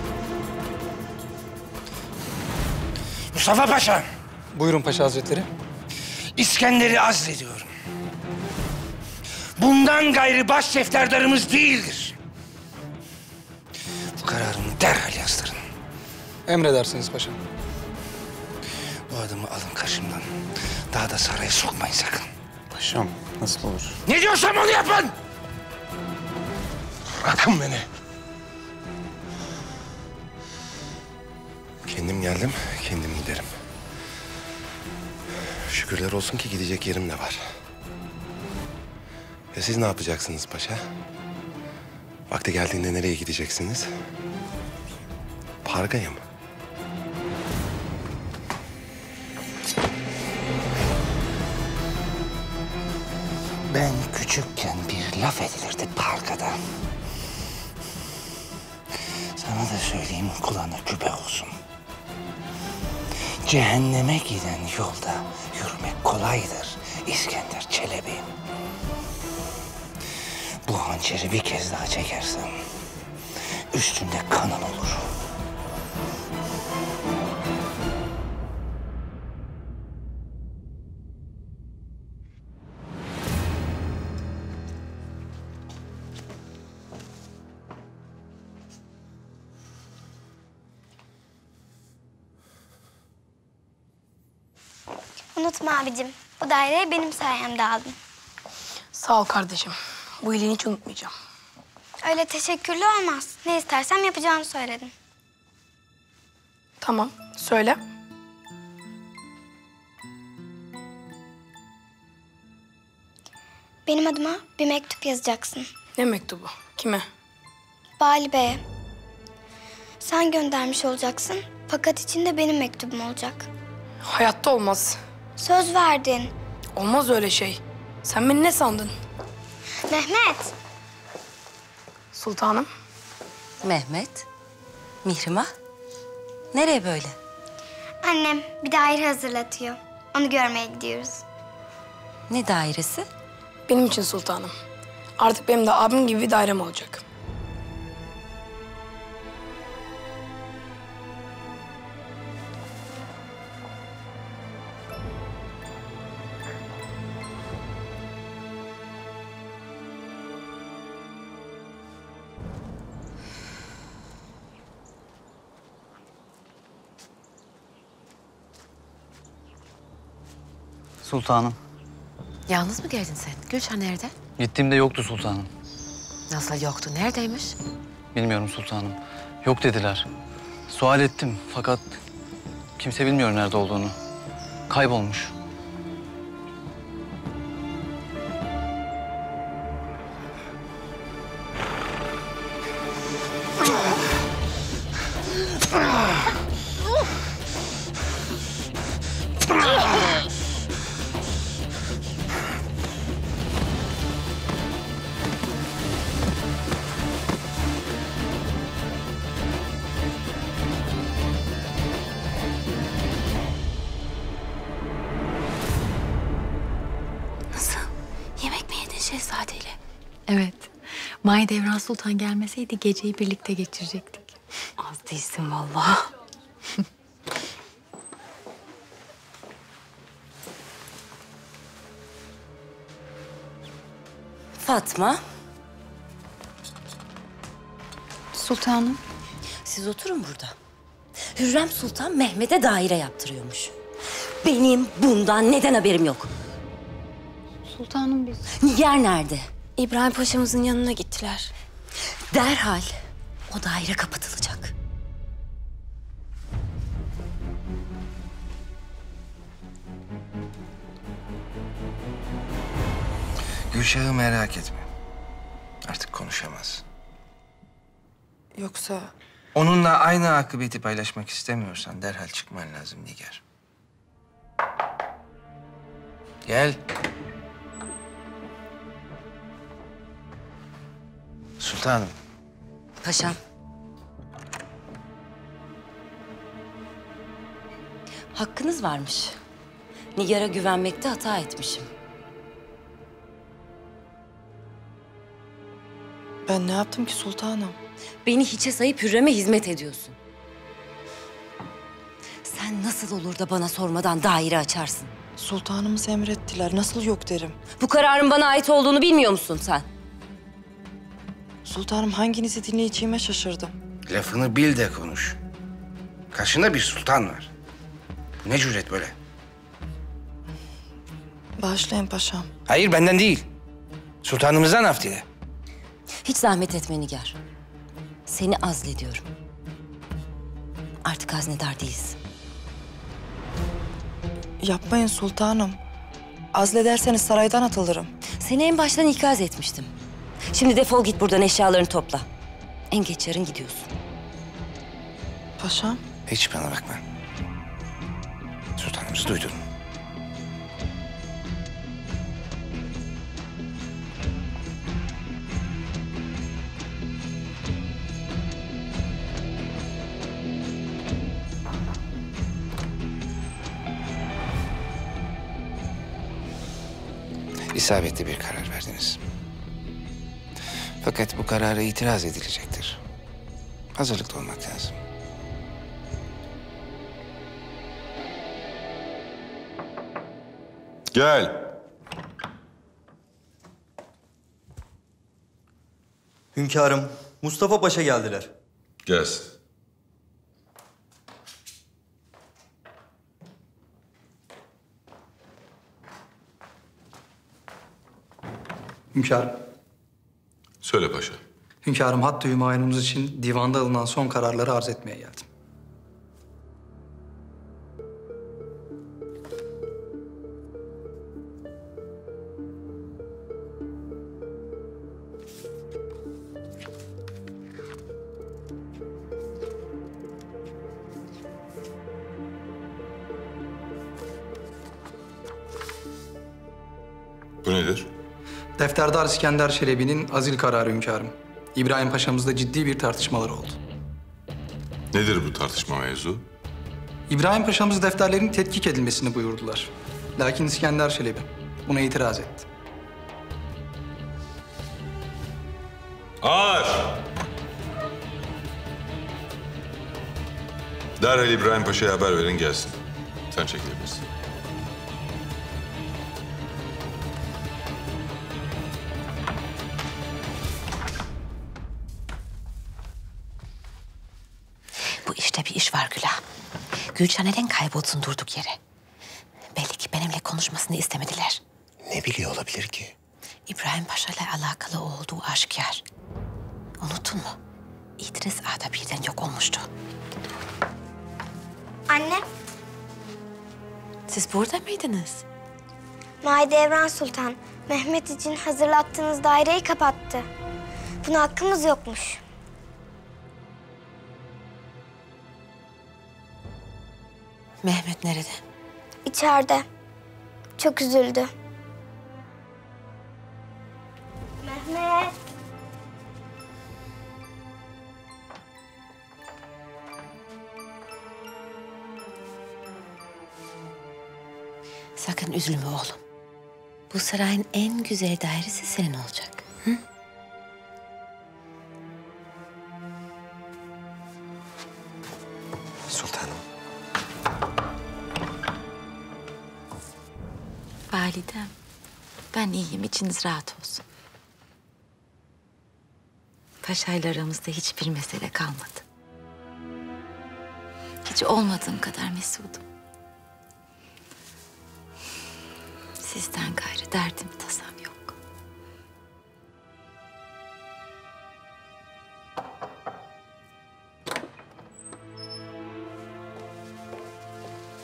Mustafa Paşa, Buyurun Paşa Hazretleri. İskender'i azlediyorum. Bundan gayrı baş defterdarımız değildir. Bu kararımı derhal yazdırın. Emredersiniz paşam. Bu adamı alın karşımdan. Daha da saraya sokmayın sakın. Paşam nasıl olur? Ne diyorsam onu yapın! Bırakın beni. Kendim geldim, kendim giderim. Şükürler olsun ki gidecek yerim de var. Ya siz ne yapacaksınız paşa? Vakti geldiğinde nereye gideceksiniz? Parga'ya mı? Ben küçükken bir laf edilirdi parkada. Sana da söyleyeyim, kulağına küpe olsun. Cehenneme giden yolda yürümek kolaydır İskender Çelebi. Bu hançeri bir kez daha çekersem üstünde kanın olur. Unutma abicim, bu daireyi benim sayemde aldın. Sağ ol kardeşim. Bu iyiliğini hiç unutmayacağım. Öyle teşekkürlü olmaz. Ne istersem yapacağını söyledin. Tamam, söyle. Benim adıma bir mektup yazacaksın. Ne mektubu? Kime? Bali Bey'e. Sen göndermiş olacaksın fakat içinde benim mektubum olacak. Hayatta olmaz. Söz verdin. Olmaz öyle şey. Sen beni ne sandın? Mehmet. Sultanım. Mehmet, Mihrimah. Nereye böyle? Annem bir daire hazırlatıyor. Onu görmeye gidiyoruz. Ne dairesi? Benim için sultanım. Artık benim de abim gibi bir dairem olacak. Sultanım. Yalnız mı geldin sen? Gülşen nerede? Gittiğimde yoktu sultanım. Nasıl yoktu? Neredeymiş? Bilmiyorum sultanım. Yok dediler. Sual ettim fakat kimse bilmiyor nerede olduğunu. Kaybolmuş. Yemek mi yedin şehzadeyle? Evet. Mahidevran Sultan gelmeseydi geceyi birlikte geçirecektik. Az değilsin vallahi. Fatma. Sultanım. Siz oturun burada. Hürrem Sultan Mehmet'e daire yaptırıyormuş. Benim bundan neden haberim yok? Sultanım biz... Nigar nerede? İbrahim Paşa'mızın yanına gittiler. Derhal o daire kapatılacak. Gülşah'ı merak etme. Artık konuşamaz. Yoksa Onunla aynı akıbeti paylaşmak istemiyorsan derhal çıkman lazım Nigar. Gel. Sultanım. Paşam. Hakkınız varmış. Nigar'a güvenmekte hata etmişim. ben ne yaptım ki sultanım? Beni hiçe sayıp Hürrem'e hizmet ediyorsun. Sen nasıl olur da bana sormadan daire açarsın? Sultanımız emrettiler. Nasıl yok derim. Bu kararın bana ait olduğunu bilmiyor musun sen? Sultanım hanginizi dinleyeceğime şaşırdım. Lafını bil de konuş. Karşında bir sultan var. Bu ne cüret böyle? Bağışlayın paşam. Hayır benden değil. Sultanımızdan af dile. Hiç zahmet etme Nigar. Seni azlediyorum. Artık haznedar değilsin. Yapmayın sultanım. Azlederseniz saraydan atılırım. Seni en baştan ikaz etmiştim. Şimdi defol git buradan, eşyalarını topla. En geç yarın gidiyorsun. Paşam. Hiç bana bakma. Sultanımızı duydun. İsabetli bir karar verdiniz. Fakat bu karara itiraz edilecektir. Hazırlıklı olmak lazım. Gel. Hünkârım, Mustafa Paşa geldiler. Gelsin. Hünkârım. Söyle paşa. Hünkârım, hattı hümayunumuz için divanda alınan son kararları arz etmeye geldim. Bu nedir? Defterdar İskender Çelebi'nin azil kararı hünkârım. İbrahim Paşa'mızla ciddi bir tartışmaları oldu. Nedir bu tartışma mevzu? İbrahim Paşa'mız defterlerin tetkik edilmesini buyurdular. Lakin İskender Çelebi buna itiraz etti. Ağır! Derhal İbrahim Paşa'ya haber verin gelsin. Sen çekilebilirsin. Bu işte bir iş var Gülah. Gülşah neden kaybolsun durduk yere? Belli ki benimle konuşmasını istemediler. Ne biliyor olabilir ki? İbrahim Paşa ile alakalı olduğu aşikar. Unuttun mu? İdris Ağa'da birden yok olmuştu. Anne, Siz burada mıydınız? Mahidevran Sultan Mehmet için hazırlattığınız daireyi kapattı. Buna hakkımız yokmuş. Mehmet nerede? İçeride. Çok üzüldü. Mehmet. Sakın üzülme oğlum. Bu sarayın en güzel dairesi senin olacak. Hı? Sultanım. Validem, ben iyiyim. İçiniz rahat olsun. Paşayla aramızda hiçbir mesele kalmadı. Hiç olmadığım kadar mesudum. Sizden gayrı derdim tasam yok.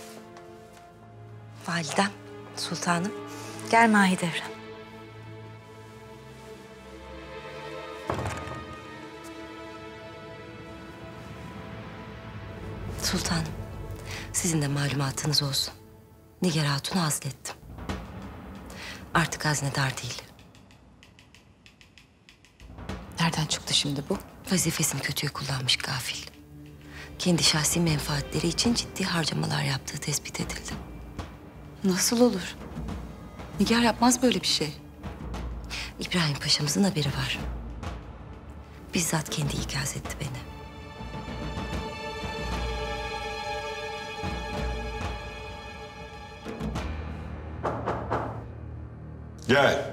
Validem, sultanım. Gel Mahidevran. Sizin de malumatınız olsun. Nigar Hatun'u azlettim. Artık haznedar değil. Nereden çıktı şimdi bu? Vazifesini kötüye kullanmış gafil. Kendi şahsi menfaatleri için ciddi harcamalar yaptığı tespit edildi. Nasıl olur? Nigar yapmaz böyle bir şey. İbrahim Paşa'mızın haberi var. Bizzat kendi ikaz etti beni. Gel.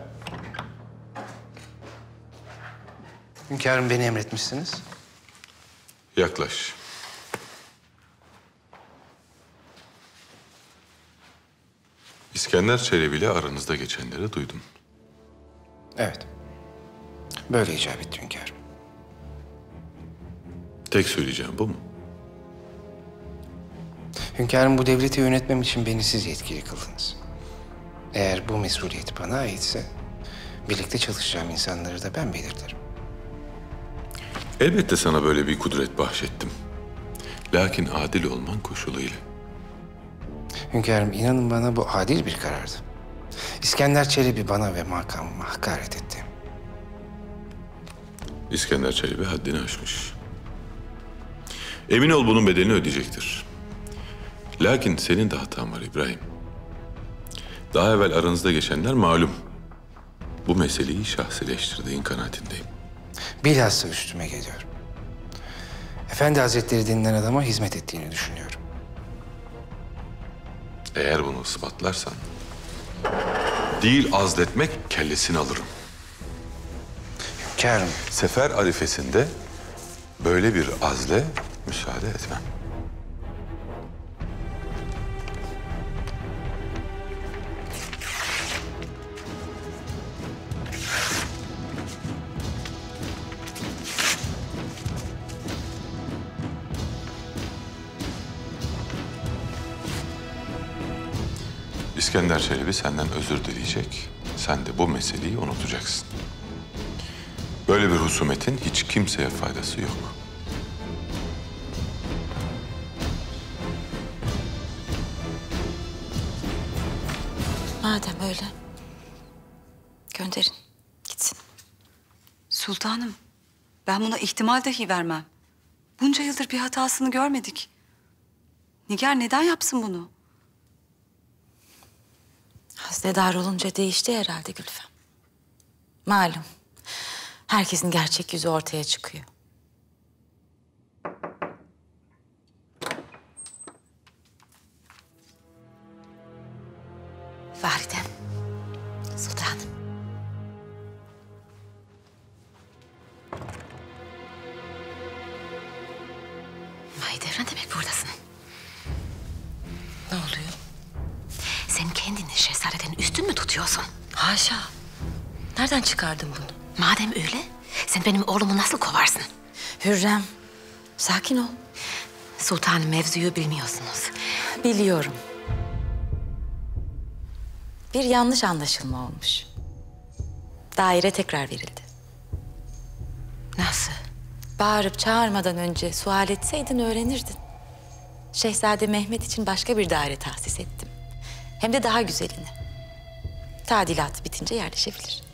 Hünkârım beni emretmişsiniz. Yaklaş. İskender Çelebi ile aranızda geçenleri duydum. Evet. Böyle icap etti hünkârım. Tek söyleyeceğim bu mu? Hünkârım bu devleti yönetmem için beni siz yetkili kıldınız. Eğer bu mesuliyet bana aitse birlikte çalışacağım insanları da ben belirlerim. Elbette sana böyle bir kudret bahşettim. Lakin adil olman koşuluyla. Hünkârım inanın bana bu adil bir karardı. İskender Çelebi bana ve makamıma hakaret etti. İskender Çelebi haddini aşmış. Emin ol bunun bedelini ödeyecektir. Lakin senin de hatan var İbrahim. Daha evvel aranızda geçenler malum. Bu meseleyi şahsileştirdiğin kanaatindeyim. Bilhassa üstüme geliyor. Efendi Hazretleri denilen adama hizmet ettiğini düşünüyorum. Eğer bunu ispatlarsan, değil azletmek kellesini alırım. Hünkârım. Sefer arifesinde böyle bir azle müsaade etmem. İskender Çelebi senden özür dileyecek. Sen de bu meseleyi unutacaksın. Böyle bir husumetin hiç kimseye faydası yok. Madem öyle, gönderin, gitsin. Sultanım, ben buna ihtimal dahi vermem. Bunca yıldır bir hatasını görmedik. Nigar neden yapsın bunu? Haznedar olunca değişti herhalde Gülfem. Malum, herkesin gerçek yüzü ortaya çıkıyor. Validem, sultanım. Mahidevran demek buradasın. Ne oluyor? Sen kendini şehzadeden üstün mü tutuyorsun? Haşa. Nereden çıkardın bunu? Madem öyle, sen benim oğlumu nasıl kovarsın? Hürrem, sakin ol. Sultanım, mevzuyu bilmiyorsunuz. Biliyorum. Bir yanlış anlaşılma olmuş. Daire tekrar verildi. Nasıl? Bağırıp çağırmadan önce sual etseydin öğrenirdin. Şehzade Mehmet için başka bir daire tahsis ettim. Hem de daha güzelini. Tadilatı bitince yerleşebilir.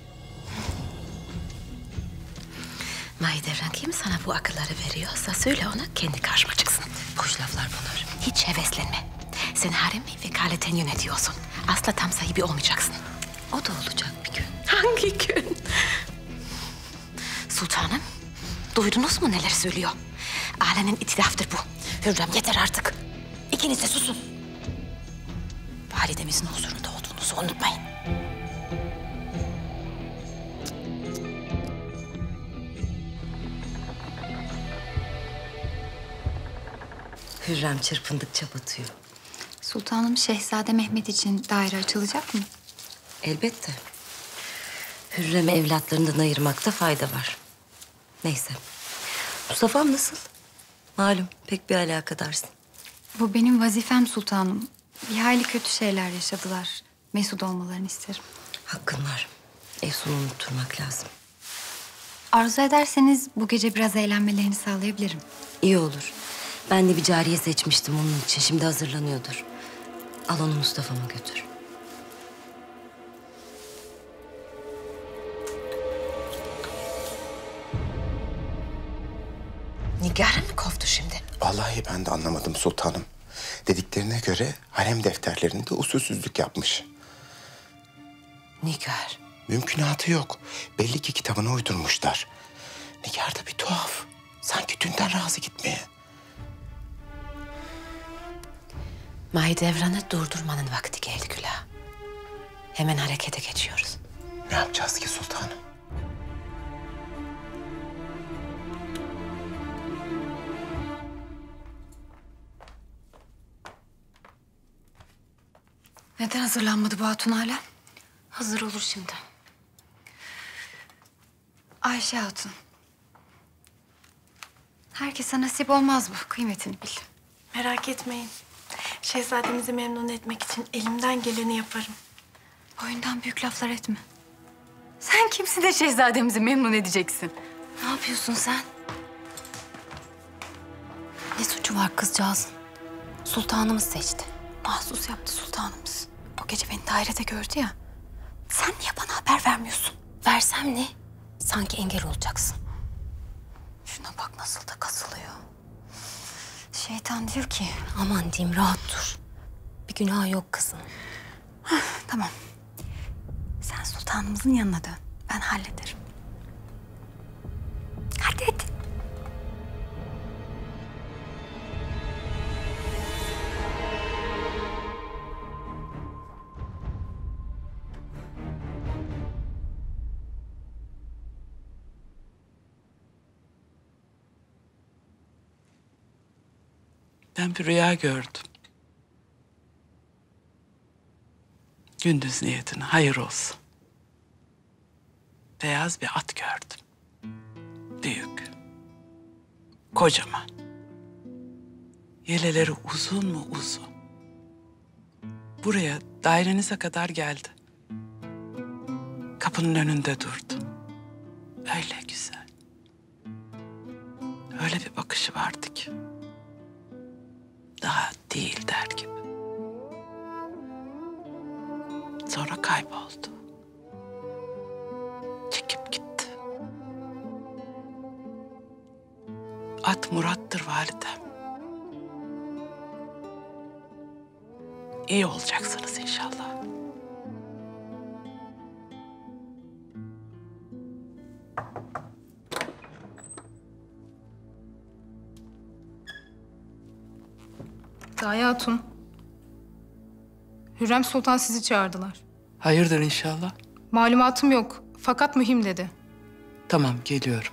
Mahidevran kim sana bu akılları veriyorsa söyle ona kendi karşıma çıksın. Boş laflar bunlar. Hiç heveslenme. Sen haremi vekaleten yönetiyorsun. Asla tam sahibi olmayacaksın. O da olacak bir gün. Hangi gün? Sultanım, duydunuz mu neler söylüyor? Alenin itiraftır bu. Hürrem yeter artık. İkiniz de susun. Validemizin huzurunda olduğunuzu unutmayın. Hürrem çırpındıkça batıyor. Sultanım, Şehzade Mehmet için daire açılacak mı? Elbette. Hürrem'i evlatlarından ayırmakta fayda var. Neyse. Mustafa'm nasıl? Malum pek bir alakadarsın. Bu benim vazifem sultanım. Bir hayli kötü şeyler yaşadılar. Mesut olmalarını isterim. Hakkın var. Efsun'u unutturmak lazım. Arzu ederseniz bu gece biraz eğlenmelerini sağlayabilirim. İyi olur. Ben de bir cariye seçmiştim onun için. Şimdi hazırlanıyordur. Al onu Mustafa'ma götür. Nigar'ı mı kovdu şimdi? Vallahi ben de anlamadım sultanım. Dediklerine göre harem defterlerinde usulsüzlük yapmış. Nigar. Mümkünatı yok. Belli ki kitabına uydurmuşlar. Nigar da bir tuhaf. Sanki dünden razı gitmeye. Mahidevran'ı durdurmanın vakti geldi Gülah. Hemen harekete geçiyoruz. Ne yapacağız ki sultanım? Neden hazırlanmadı bu hatun hala? Hazır olur şimdi. Ayşe Hatun. Herkese nasip olmaz bu. Kıymetini bil. Merak etmeyin. Şehzademizi memnun etmek için elimden geleni yaparım. Boyundan büyük laflar etme. Sen kimsin de şehzademizi memnun edeceksin? Ne yapıyorsun sen? Ne suçu var kızcağızın? Sultanımız seçti. Mahsus yaptı sultanımız. O gece beni dairede gördü ya. Sen niye bana haber vermiyorsun? Versem ne? Sanki engel olacaksın. Şuna bak nasıl da kasılıyor. Şeytan diyor ki... Aman diyeyim rahat dur. Bir günah yok kızım. Tamam. Sen sultanımızın yanına dön. Ben hallederim. Hadi hadi. Ben bir rüya gördüm. Gündüz niyetine hayır olsun. Beyaz bir at gördüm. Büyük. Kocaman. Yeleleri uzun mu uzun. Buraya dairenize kadar geldi. Kapının önünde durdu. Öyle güzel. Öyle bir bakışı vardı ki. Daha değil der gibi. Sonra kayboldu. Çekip gitti. At Murat'tır validem. İyi olacaksınız inşallah. Gaye Hatun. Hürrem Sultan sizi çağırdılar. Hayırdır inşallah. Malumatım yok fakat mühim dedi. Tamam geliyorum.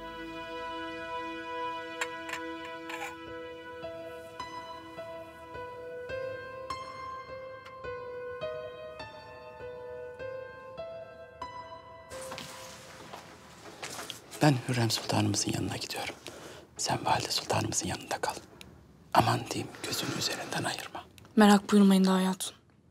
Ben Hürrem Sultanımızın yanına gidiyorum. Sen Valide Sultanımızın yanında kal. Aman diyeyim gözünü üzerinden ayırma. Merak buyurmayın Gaye Hatun.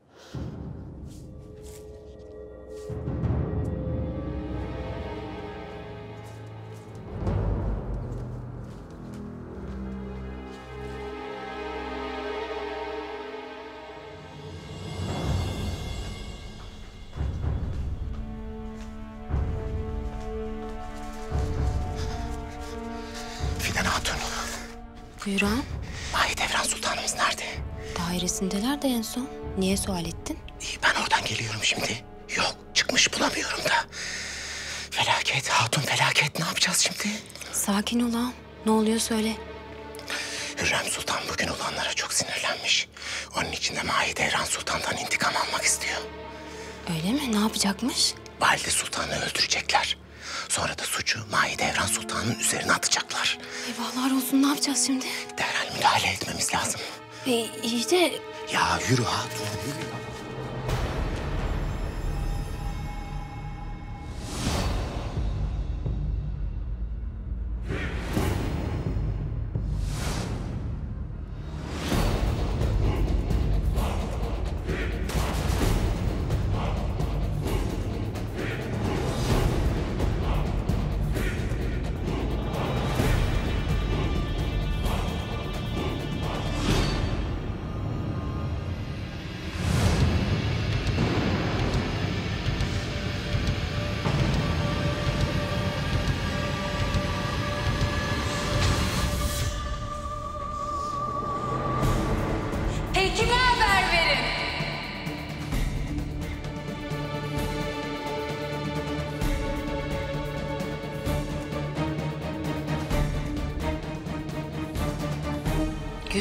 Fidan Hatun. Buyurun. Mahidevran Sultanımız nerede? Dairesindeler de en son. Niye sual ettin? İyi, ben oradan geliyorum şimdi. Yok, çıkmış bulamıyorum da. Felaket Hatun, felaket. Ne yapacağız şimdi? Sakin ol ağam. Ne oluyor söyle. Hürrem Sultan bugün olanlara çok sinirlenmiş. Onun için de Mahidevran Sultan'dan intikam almak istiyor. Öyle mi? Ne yapacakmış? Valide Sultan'ı öldürecekler. Sonra da suçu Mahidevran Sultan'ın üzerine atacaklar. Eyvahlar olsun. Ne yapacağız şimdi? Derhal müdahale etmemiz lazım. İyi de... Ya yürü Hatun, yürü.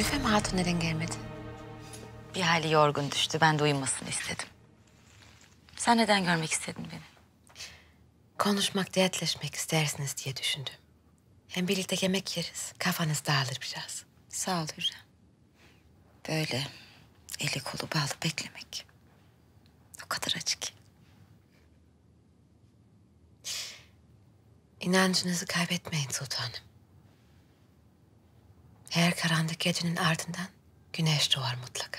Gülfem Hatun neden gelmedi? Bir hali yorgun düştü. Ben de uyumasını istedim. Sen neden görmek istedin beni? Konuşmak, dertleşmek istersiniz diye düşündüm. Hem birlikte yemek yeriz. Kafanız dağılır biraz. Sağ ol Hürrem. Böyle eli kolu bağlı beklemek. O kadar acı ki. İnancınızı kaybetmeyin sultanım. Her karanlık gecenin ardından güneş doğar mutlaka.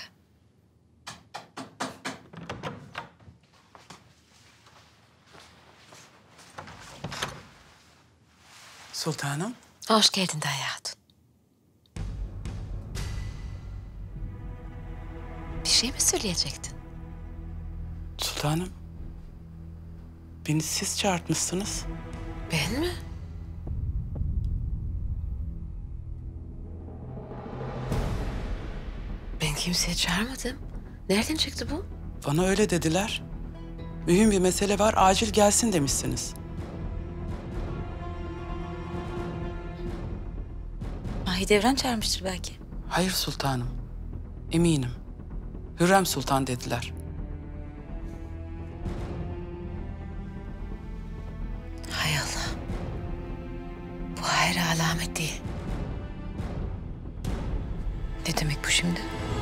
Sultanım. Hoş geldin Dayı Hatun. Bir şey mi söyleyecektin? Sultanım. Beni siz çağırtmışsınız. Ben mi? Ben kimseye çağırmadım. Nereden çıktı bu? Bana öyle dediler. Mühim bir mesele var, acil gelsin demişsiniz. Mahidevran çağırmıştır belki. Hayır sultanım. Eminim. Hürrem Sultan dediler. Hay Allah. Bu hayra alamet değil. Ne demek bu şimdi?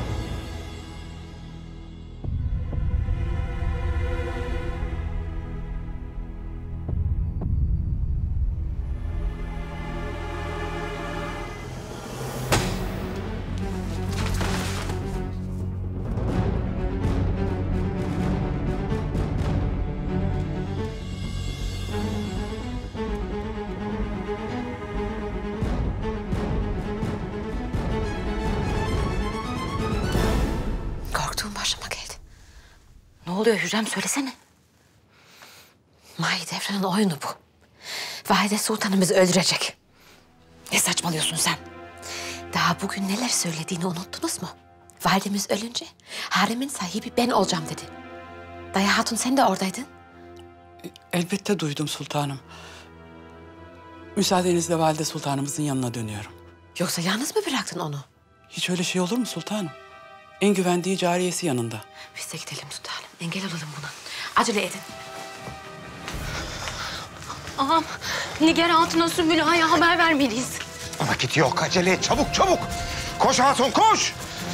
Korktuğum başıma geldi. Ne oluyor Hürrem söylesene. Mahidevran'ın oyunu bu. Valide Sultanım bizi öldürecek. Ne saçmalıyorsun sen? Daha bugün neler söylediğini unuttunuz mu? Validemiz ölünce haremin sahibi ben olacağım dedi. Dayı Hatun sen de oradaydın. Elbette duydum sultanım. Müsaadenizle valide sultanımızın yanına dönüyorum. Yoksa yalnız mı bıraktın onu? Hiç öyle şey olur mu sultanım? En güvendiği cariyesi yanında. Biz de gidelim sultanım. Engel olalım buna. Acele edin. Ağam, Nigar Hatun'a Sümbüla'ya haber vermeliyiz. Vakit yok, acele et, çabuk çabuk. Koş hatun, koş!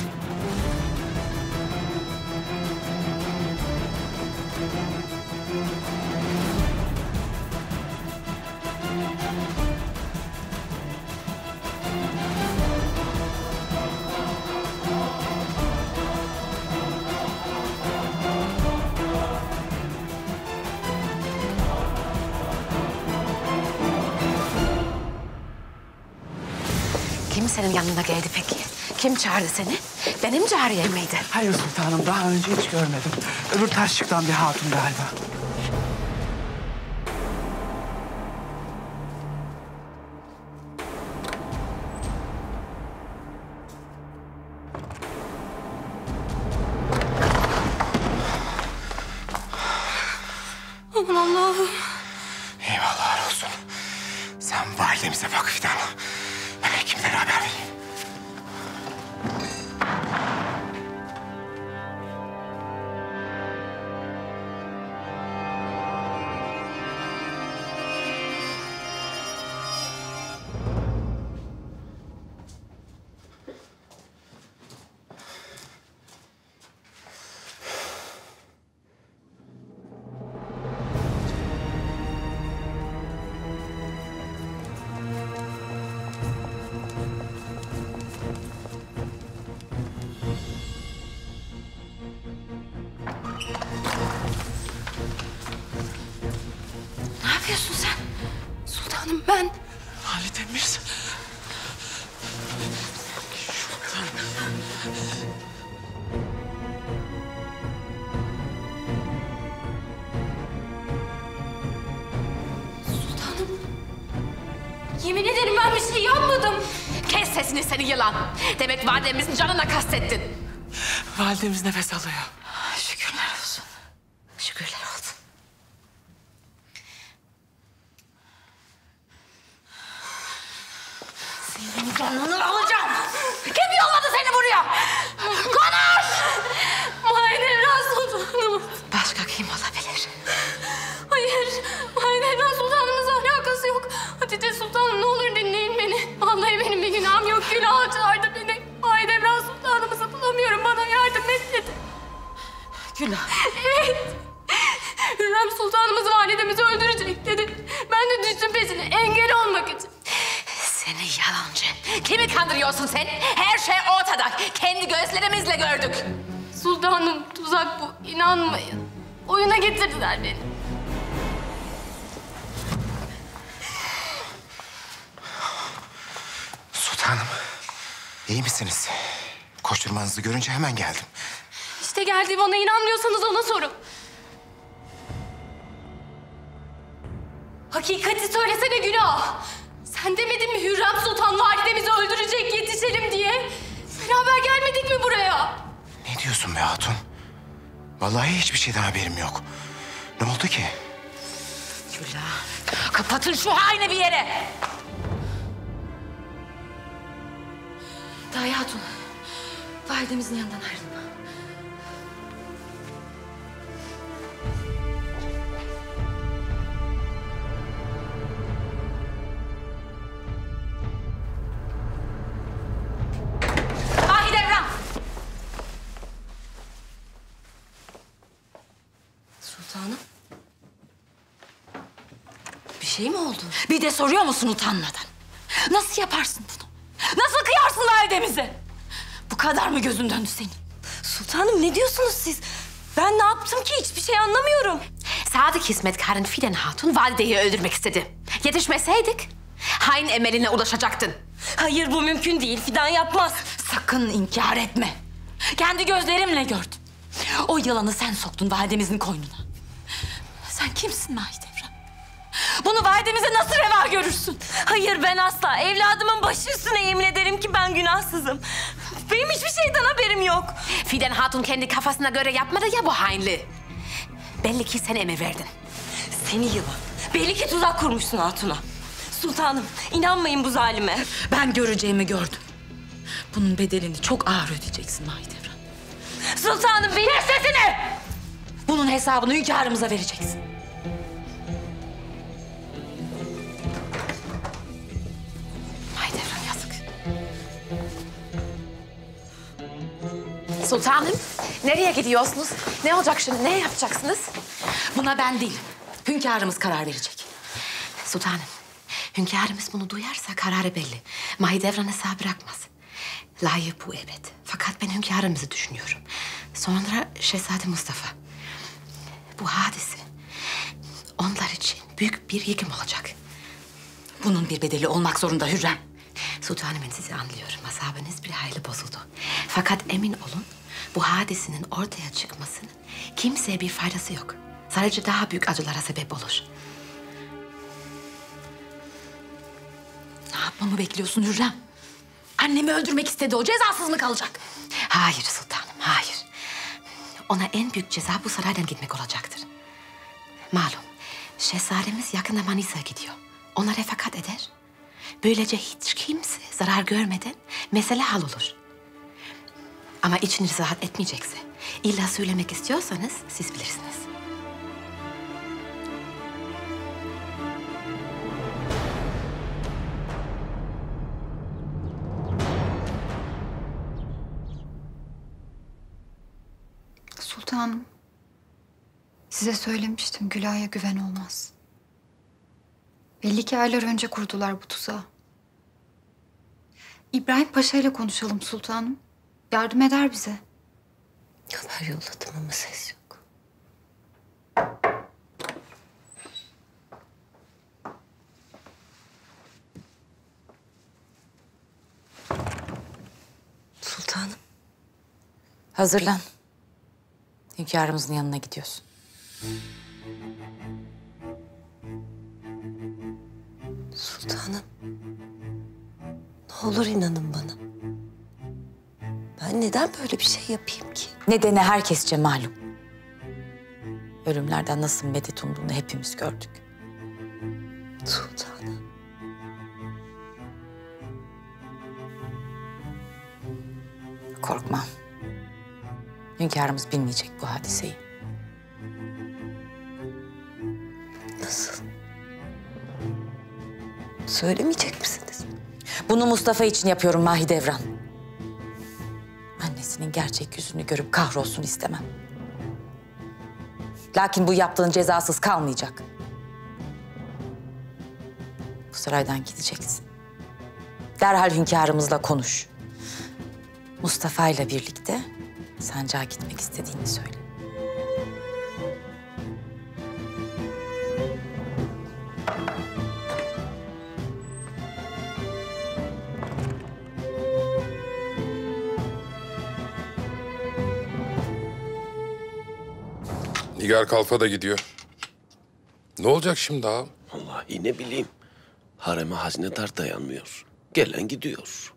Kim senin yanına geldi peki? Kim çağırdı seni? Benim cariyem miydi? Hayır sultanım, daha önce hiç görmedim. Öbür taşçıktan bir hatun galiba. Aman Allah'ım. Eyvallahlar olsun. Sen validemize bak Fidan. Ben hekimlere haber vereyim. Ne yapıyorsun sen? Sultanım ben. Validemiz. Sultanım. Yemin ederim ben bir şey yapmadım. Kes sesini seni yılan. Demek validemizin canına kastettin. Validemiz nefes alıyor. Şükürler olsun. Şükürler olsun. Senin canını alacağım. Kim yolladı Günah. Evet. Hürrem Sultanımız validemizi öldürecek dedi. Ben de düştüm peşine engel olmak için. Seni yalancı. Kimi kandırıyorsun sen? Her şey ortada. Kendi gözlerimizle gördük. Sultanım tuzak bu. İnanmayın. Oyuna getirdiler beni. Sultanım, iyi misiniz? Koşturmanızı görünce hemen geldim. İşte geldi, bana inanmıyorsanız ona sorun. Hakikati söylesene günah. Sen demedin mi Hürrem Sultan validemizi öldürecek, yetişelim diye? Beraber gelmedik mi buraya? Ne diyorsun be hatun? Vallahi hiçbir şeyden haberim yok. Ne oldu ki? Gülah. Kapatın şu haini bir yere. Dahi Hatun, validemizin yanından ayrılma. Mahidevran! Sultanım. Bir şey mi oldu? Bir de soruyor musun utanmadan? Nasıl yaparsın bunu? Nasıl kıyarsın validemize? Bu kadar mı gözün döndü senin? Sultanım ne diyorsunuz siz? Ben ne yaptım ki? Hiçbir şey anlamıyorum. Sadık hizmetkarın Fidan Hatun valideyi öldürmek istedi. Yetişmeseydik hain emeline ulaşacaktın. Hayır bu mümkün değil. Fidan yapmaz. Sakın inkar etme. Kendi gözlerimle gördüm. O yılanı sen soktun validemizin koynuna. Sen kimsin Mahidevran? Bunu validemize nasıl reva görürsün? Hayır ben asla. Evladımın başı üstüne yemin ederim ki ben günahsızım. Benim hiçbir şeyden haberim yok. Fidan Hatun kendi kafasına göre yapmadı ya bu hainliği. Belli ki sen emir verdin. Seni yılan. Belli ki tuzak kurmuşsun Hatun'a. Sultanım inanmayın bu zalime. Ben göreceğimi gördüm. Bunun bedelini çok ağır ödeyeceksin Mahidevran. Sultanım benim... Kes sesini! Bunun hesabını hünkârımıza vereceksin. Mahidevran yazık. Sultanım, nereye gidiyorsunuz? Ne olacak şimdi? Ne yapacaksınız? Buna ben değilim. Hünkârımız karar verecek. Sultanım, hünkârımız bunu duyarsa kararı belli. Mahidevran'ı sağ bırakmaz. Layık bu evet. Fakat ben hünkârımızı düşünüyorum. Sonra Şehzade Mustafa. Bu hadise onlar için büyük bir yıkım olacak. Bunun bir bedeli olmak zorunda Hürrem. Sultanım ben sizi anlıyorum. Asabınız bir hayli bozuldu. Fakat emin olun bu hadisenin ortaya çıkmasının kimseye bir faydası yok. Sadece daha büyük acılara sebep olur. Ne yapmamı bekliyorsun Hürrem? Annemi öldürmek istedi, o cezasız mı kalacak? Hayır sultanım, hayır. Ona en büyük ceza bu saraydan gitmek olacaktır. Malum, şehzademiz yakında Manisa'ya gidiyor. Ona refakat eder. Böylece hiç kimse zarar görmeden mesele hal olur. Ama içiniz rahat etmeyecekse, illa söylemek istiyorsanız siz bilirsiniz. Sultanım, size söylemiştim Gülay'a güven olmaz. Belli ki aylar önce kurdular bu tuzağı. İbrahim Paşa ile konuşalım sultanım. Yardım eder bize. Haber yolladım ama ses yok. Sultanım. Hazırlan. Hünkârımızın yanına gidiyorsun. Sultanım. Ne olur inanın bana. Ben neden böyle bir şey yapayım ki? Nedeni herkesçe malum. Ölümlerden nasıl medet umduğunu hepimiz gördük. Sultanım. Korkma. Hünkârımız bilmeyecek bu hadiseyi. Nasıl? Söylemeyecek misiniz? Bunu Mustafa için yapıyorum Mahidevran. Annesinin gerçek yüzünü görüp kahrolsun istemem. Lakin bu yaptığın cezasız kalmayacak. Bu saraydan gideceksin. Derhal hünkârımızla konuş. Mustafa ile birlikte sancağa gitmek istediğini söyle. Nigar Kalfa da gidiyor. Ne olacak şimdi ağam? Vallahi ne bileyim. Hareme hazinedar dayanmıyor. Gelen gidiyor.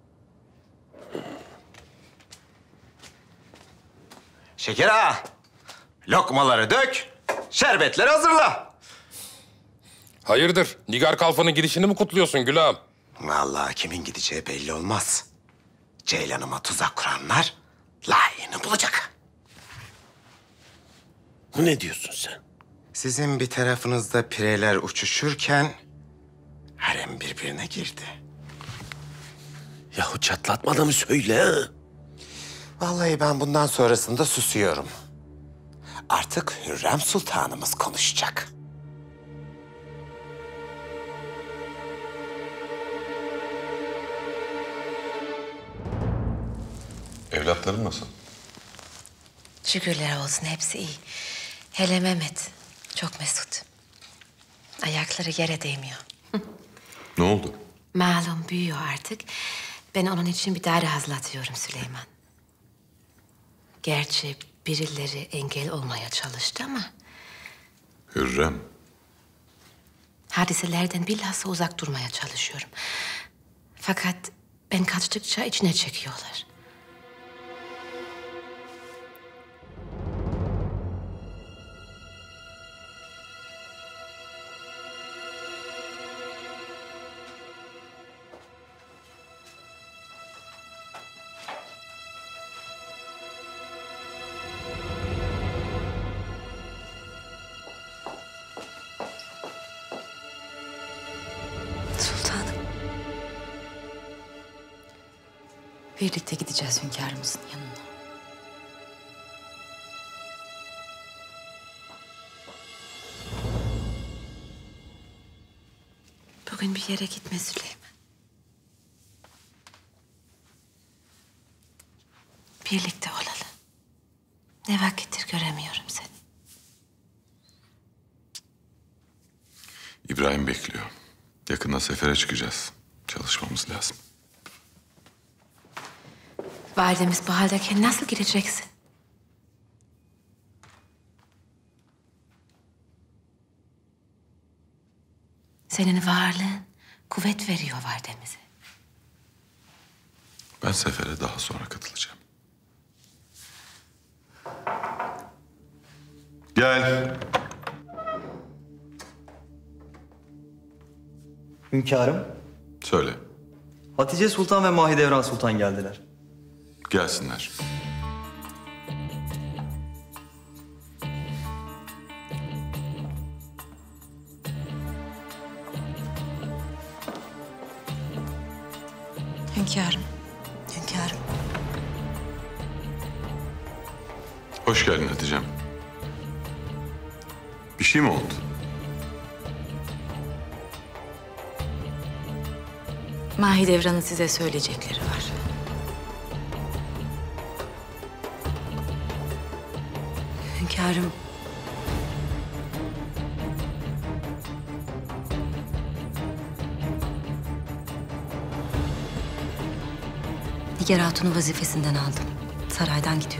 Şeker ağa, lokmaları dök, şerbetleri hazırla. Hayırdır? Nigar Kalfa'nın gidişini mi kutluyorsun Gül ağam? Vallahi kimin gideceği belli olmaz. Ceylanıma tuzak kuranlar layığını bulacak. Bu ne diyorsun sen? Sizin bir tarafınızda pireler uçuşurken harem birbirine girdi. Yahu çatlatma da mı söyle ha? Vallahi ben bundan sonrasında susuyorum. Artık Hürrem Sultanımız konuşacak. Evlatların nasıl? Şükürler olsun hepsi iyi. Hele Mehmet çok mesut. Ayakları yere değmiyor. Ne oldu? Malum büyüyor artık. Ben onun için bir daire hazırlatıyorum Süleyman. Gerçi birileri engel olmaya çalıştı ama Hürrem. hadiselerden bilhassa uzak durmaya çalışıyorum. Fakat ben kaçtıkça içine çekiyorlar. Birlikte gideceğiz hünkârımızın yanına. Bugün bir yere gitme Süleyman. Birlikte olalım. Ne vakittir göremiyorum seni. İbrahim bekliyor. Yakında sefere çıkacağız. Çalışmamız lazım. Validemiz bu haldeyken nasıl gideceksin? Senin varlığın kuvvet veriyor validemize. Ben sefere daha sonra katılacağım. Gel. Hünkârım, Söyle. Hatice Sultan ve Mahidevran Sultan geldiler. Gelsinler. Hünkârım. Hünkârım. Hoş geldin Hatice'm. Bir şey mi oldu? Mahidevran'ın size söyleyecekleri var. Hünkârım. Nigar Hatun'u vazifesinden aldım. Saraydan gidiyor.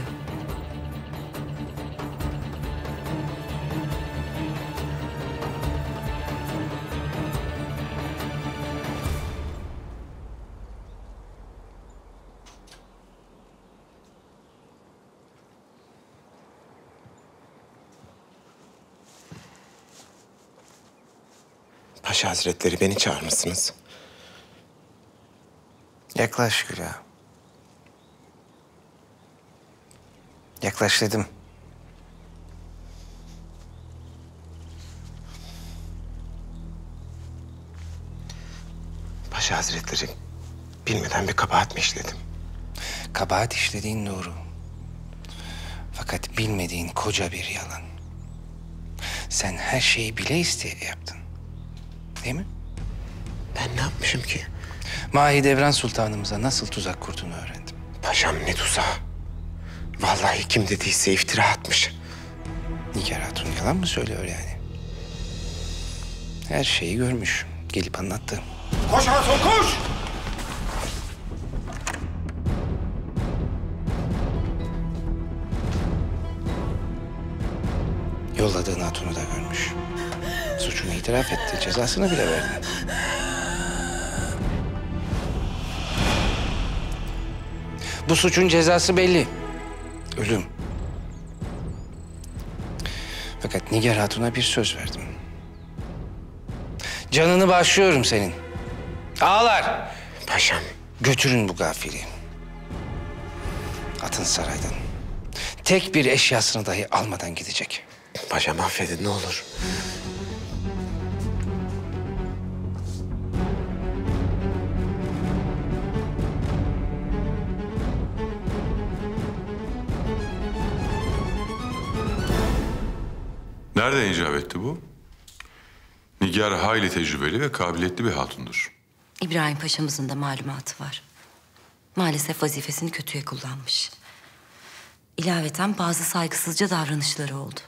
Paşa Hazretleri beni çağırmışsınız. Yaklaş Güla. Yaklaş dedim. Paşa Hazretleri, bilmeden bir kabahat mi işledim? Kabahat işlediğin doğru. Fakat bilmediğin koca bir yalan. Sen her şeyi bile isteye yaptın. Değil mi? Ben ne yapmışım ki? Mahidevran Sultanımıza nasıl tuzak kurduğunu öğrendim. Paşam ne tuzağı? Vallahi kim dediyse iftira atmış. Nigar Hatun yalan mı söylüyor yani? Her şeyi görmüş. Gelip anlattı. Koş Hatun koş! Yolladığın hatunu da görmüş. Suçunu itiraf etti. Cezasını bile verdi. Bu suçun cezası belli. Ölüm. Fakat Nigar Hatun'a bir söz verdim. Canını bağışlıyorum senin. Ağlar. Paşam. Götürün bu gafili. Atın saraydan. Tek bir eşyasını dahi almadan gidecek. Paşam affedin ne olur. Nereden icap etti bu? Nigar hayli tecrübeli ve kabiliyetli bir hatundur. İbrahim Paşa'mızın da malumatı var. Maalesef vazifesini kötüye kullanmış. İlaveten bazı saygısızca davranışları oldu.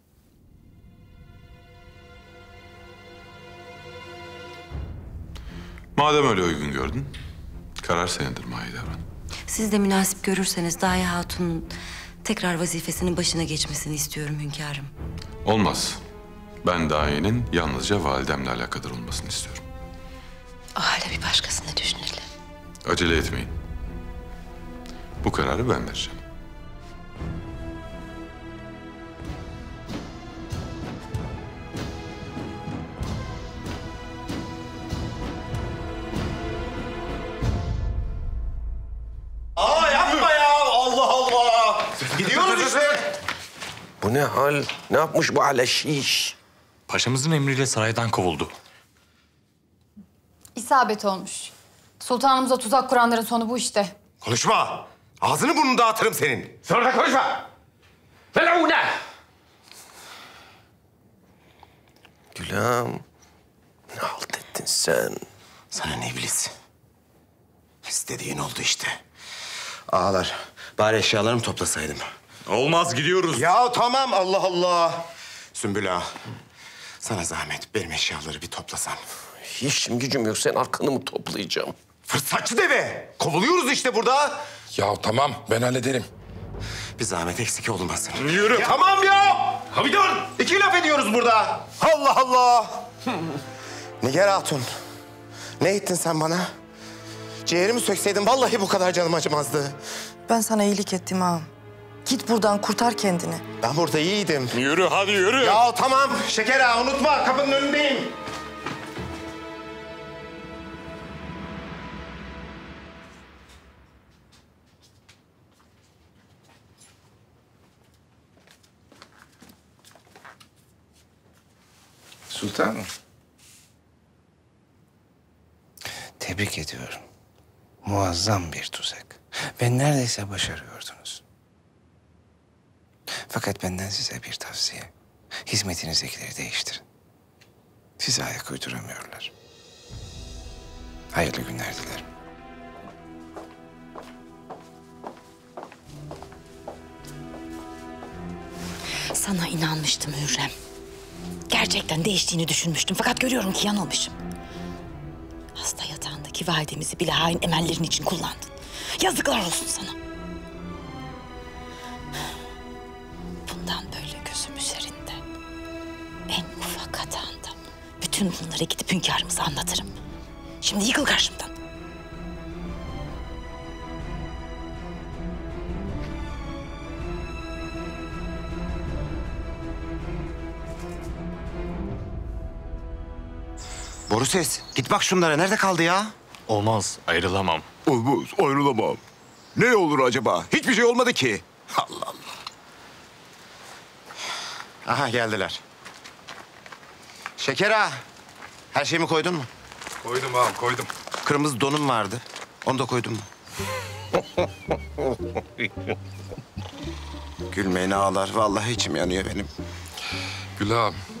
Madem öyle uygun gördün, karar senindir Mahidevran. Siz de münasip görürseniz Dahi Hatun'un tekrar vazifesinin başına geçmesini istiyorum hünkârım. Olmaz. Ben Dahi'nin yalnızca validemle alakadar olmasını istiyorum. O halde bir başkasını düşünelim. Acele etmeyin. Bu kararı ben vereceğim. Yapma ya! Allah Allah! Gidiyoruz işte. Bu ne hal? Ne yapmış bu aleşiş? Paşamızın emriyle saraydan kovuldu. İsabet olmuş. Sultanımıza tuzak kuranların sonu bu işte. Konuşma! Ağzını burnunu dağıtırım senin. Sonra da konuşma. Felavuna! Gülüm. Ne halt ettin sen? Sana ne iblis? İstediğin oldu işte. Ağalar, bari eşyalarımı toplasaydım. Olmaz gidiyoruz. Ya tamam Allah Allah. Sümbül ağa, sana zahmet benim eşyaları bir toplasan. İşim gücüm yok, sen arkanı mı toplayacağım? Fırsatçı deve. Kovuluyoruz işte burada. Ya tamam ben hallederim. Bir zahmet eksik olmasın. Yürü. Ya, tamam ya. Abi dur. İki laf ediyoruz burada. Allah Allah. Nigar Hatun, ne ettin sen bana? Ciğerimi sökseydin vallahi bu kadar canım acımazdı. Ben sana iyilik ettim ağam. Git buradan kurtar kendini. Ben burada iyiydim. Yürü hadi yürü. Ya tamam Şeker ağa unutma kapının önündeyim. Sultanım. Tebrik ediyorum. Muazzam bir tuzak. Ve neredeyse başarıyordunuz. Fakat benden size bir tavsiye. Hizmetinizdekileri değiştirin. Size ayak uyduramıyorlar. Hayırlı günler dilerim. Sana inanmıştım Hürrem. Gerçekten değiştiğini düşünmüştüm. Fakat görüyorum ki yanılmışım. Hasta yatağındaki validemizi bile hain emellerin için kullandın. Yazıklar olsun sana. Bundan böyle gözüm üzerinde. En ufak hatanda bütün bunları gidip hünkârımıza anlatırım. Şimdi yıkıl karşımdan. Boru ses. Git bak şunlara. Nerede kaldı ya? Olmaz, ayrılamam. Olmaz. Ayrılamam. Ne olur acaba? Hiçbir şey olmadı ki. Allah Allah. Aha geldiler. Şeker ağa. Her şeyimi koydun mu? Koydum ağam koydum. Kırmızı donum vardı. Onu da koydun mu? Gülmeyin ağalar. Vallahi içim yanıyor benim. Gül ağam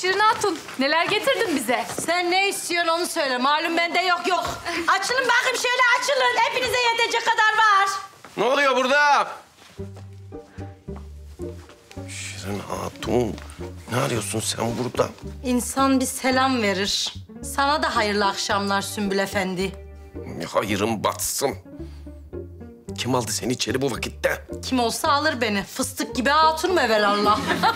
Şirin Hatun. Neler getirdin bize? Sen ne istiyorsun onu söyle. Malum bende yok. Açılın bakayım şöyle açılın. Hepinize yetecek kadar var. Ne oluyor burada? Şirin Hatun, ne arıyorsun sen burada? İnsan bir selam verir. Sana da hayırlı akşamlar Sümbül Efendi. Hayırım batsın. Kim aldı seni içeri bu vakitte? Kim olsa alır beni. Fıstık gibi hatunum evelallah.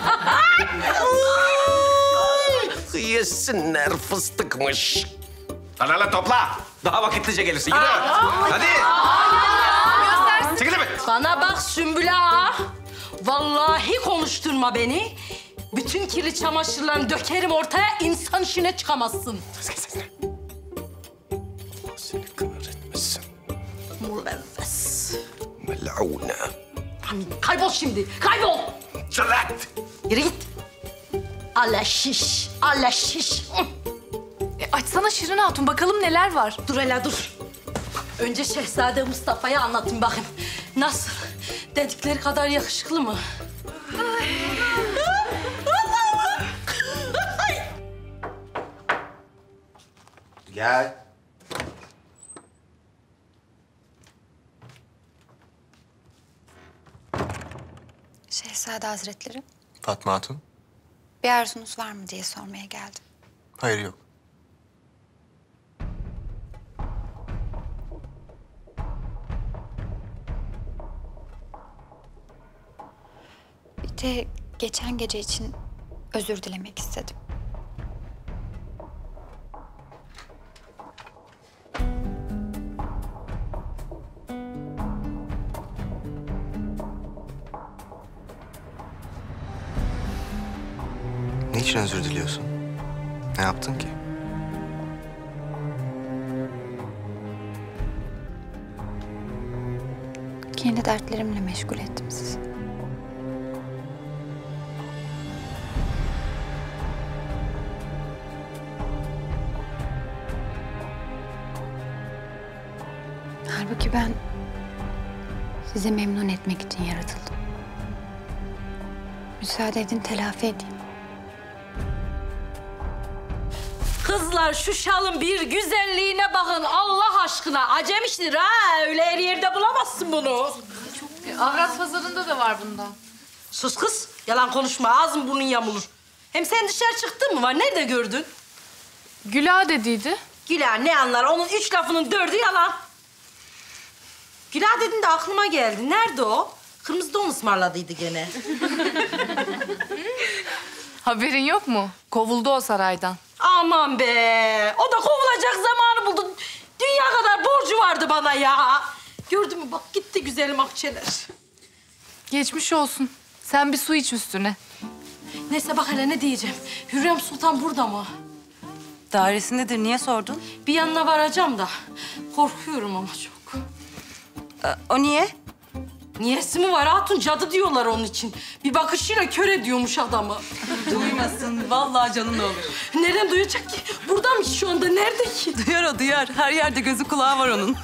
Yesinler fıstıkmış. Hala topla. Daha vakitlice gelirsin. Yürü. Hadi. Çekil mi? Bana bak Sümbül ağa. Vallahi konuşturma beni. Bütün kirli çamaşırlarını dökerim ortaya. İnsan işine çıkamazsın. Allah seni kahretmesin. Mülevves. Mel'une. Kaybol şimdi. Kaybol. Çalat. Yürü git. Allah şiş. Allah şiş. Açsana Şirin Hatun bakalım neler var. Dur hele dur. Önce Şehzade Mustafa'ya anlatayım bakayım. Nasıl? Dedikleri kadar yakışıklı mı? Gel. Şehzade Hazretleri, Fatma Hatun? bir arzunuz var mı diye sormaya geldim. Hayır yok. Bir de geçen gece için özür dilemek istedim. Niçin özür diliyorsun? Ne yaptın ki? Kendi dertlerimle meşgul ettim sizi. Halbuki ben sizi memnun etmek için yaratıldım. Müsaade edin telafi edeyim. Kızlar şu şalın bir güzelliğine bakın Allah aşkına. Acem iştir ha. Öyle her yerde bulamazsın bunu. Avrat pazarında da var bundan. Sus kız. Yalan konuşma. Ağzın burnun yamulur. Hem sen dışarı çıktın mı var? Nerede gördün? Güla dediydi. Güla ne anlar? Onun 3 lafının 4'ü yalan. Güla dedin de aklıma geldi. Nerede o? Kırmızı don ısmarladıydı gene. Haberin yok mu? Kovuldu o saraydan. Aman be! O da kovulacak zamanı buldu. Dünya kadar borcu vardı bana ya. Gördün mü? Bak gitti güzelim akçeler. Geçmiş olsun. Sen bir su iç üstüne. Neyse bak hele ne diyeceğim. Hürrem Sultan burada mı? Dairesindedir. Niye sordun? Bir yanına varacağım da. Korkuyorum ama çok. O niye? Niyesi mi var hatun? Cadı diyorlar onun için. Bir bakışıyla kör ediyormuş adamı. Duymasın. Vallahi canın olur. Nereden duyacak ki? Burada mı şu anda? Nerede ki? Duyar o duyar. Her yerde gözü kulağı var onun.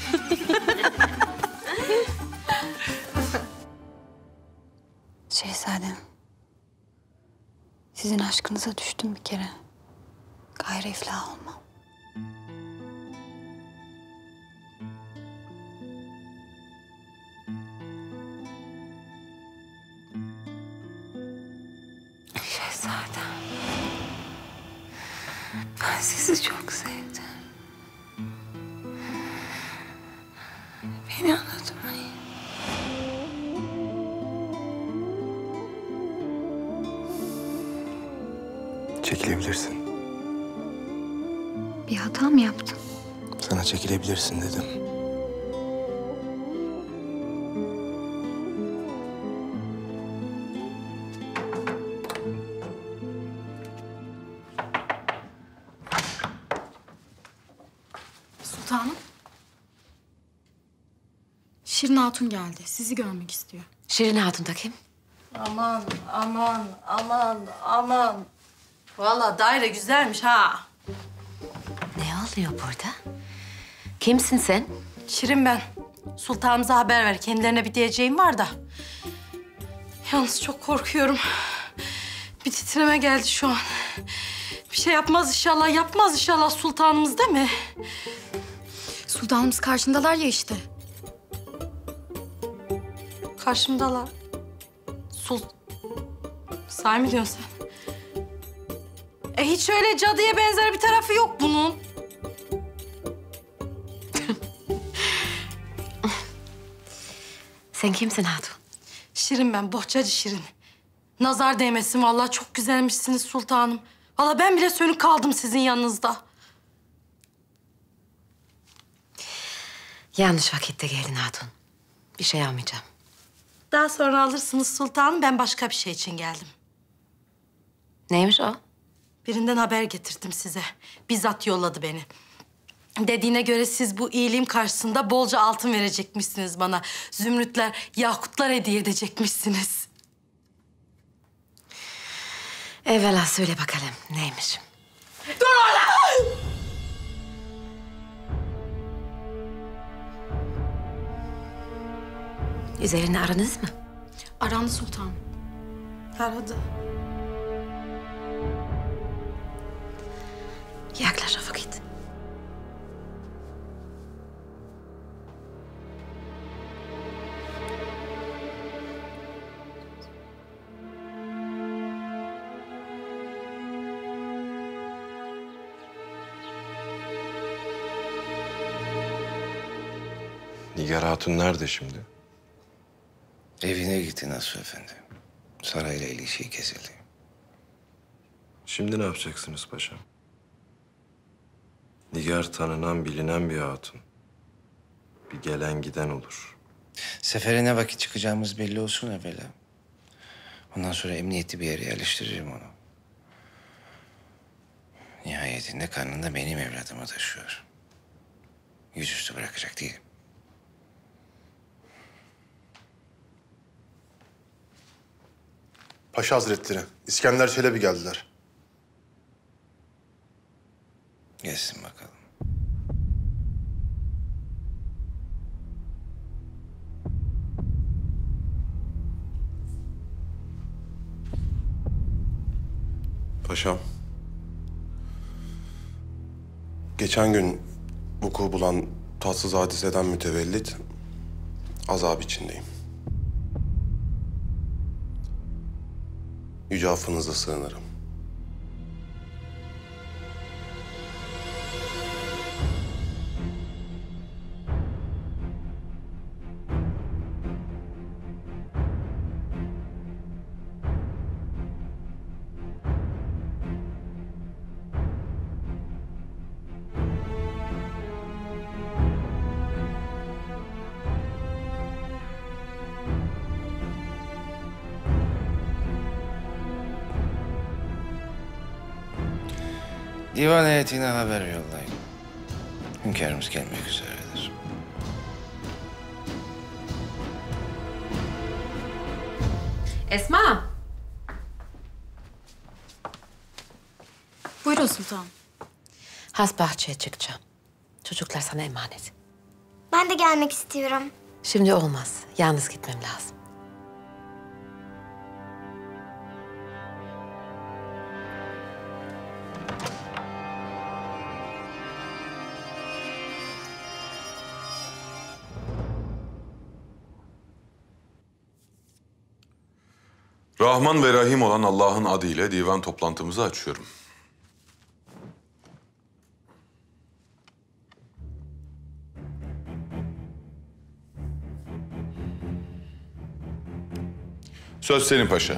Şehzadem, sizin aşkınıza düştüm bir kere. Gayrı iflah olmam. Şehzadem, ben sizi çok sevdim. Beni unutmayın. Çekilebilirsin. Bir hata mı yaptım? Sana çekilebilirsin dedim. Sultanım. Şirin Hatun geldi. Sizi görmek istiyor. Şirin Hatun da kim? Aman, aman, aman, aman. Vallahi daire güzelmiş ha. Ne oluyor burada? Kimsin sen? Şirin ben. Sultanımıza haber ver. Kendilerine bir diyeceğim var da. Yalnız çok korkuyorum. Bir titreme geldi şu an. Bir şey yapmaz inşallah, yapmaz inşallah sultanımız değil mi? Sultanımız karşındalar ya işte. Karşımdalar. Sahi mi diyorsun sen? Hiç öyle cadıya benzer bir tarafı yok bunun. Sen kimsin hatun? Şirin ben, bohçacı Şirin. Nazar değmesin vallahi, çok güzelmişsiniz sultanım. Vallahi ben bile sönük kaldım sizin yanınızda. Yanlış vakitte geldin hatun. Bir şey almayacağım. Daha sonra alırsınız sultanım, ben başka bir şey için geldim. Neymiş o? Birinden haber getirdim size. Bizzat yolladı beni. Dediğine göre siz bu iyiliğim karşısında bolca altın verecekmişsiniz bana. Zümrütler, yakutlar hediye edecekmişsiniz. Evvela söyle bakalım neymiş? Dur oğlum! Üzerine aranız mı? Arandı sultanım. Aradı. Yaklaş o vakit. Nigar Hatun nerede şimdi? Evine gitti Nasuh Efendi. Sarayla ilişiği kesildi. Şimdi ne yapacaksınız paşam? Nigar tanınan, bilinen bir hatun. Bir gelen giden olur. Sefere ne vakit çıkacağımız belli olsun evvela. Ondan sonra emniyetli bir yere yerleştiririm onu. Nihayetinde karnında benim evladımı taşıyor. Yüzüstü bırakacak değilim. Paşa Hazretleri, İskender Çelebi geldiler. Gelsin bakalım. Paşam. Geçen gün vuku bulan tatsız hadiseden mütevellit azap içindeyim. Yüce affınıza sığınırım. Divan heyetine haber yollayın. Hünkârımız gelmek üzeredir. Esma. Buyurun sultanım. Has bahçeye çıkacağım. Çocuklar sana emanet. Ben de gelmek istiyorum. Şimdi olmaz. Yalnız gitmem lazım. Rahman ve Rahim olan Allah'ın adıyla divan toplantımızı açıyorum. Söz senin paşa.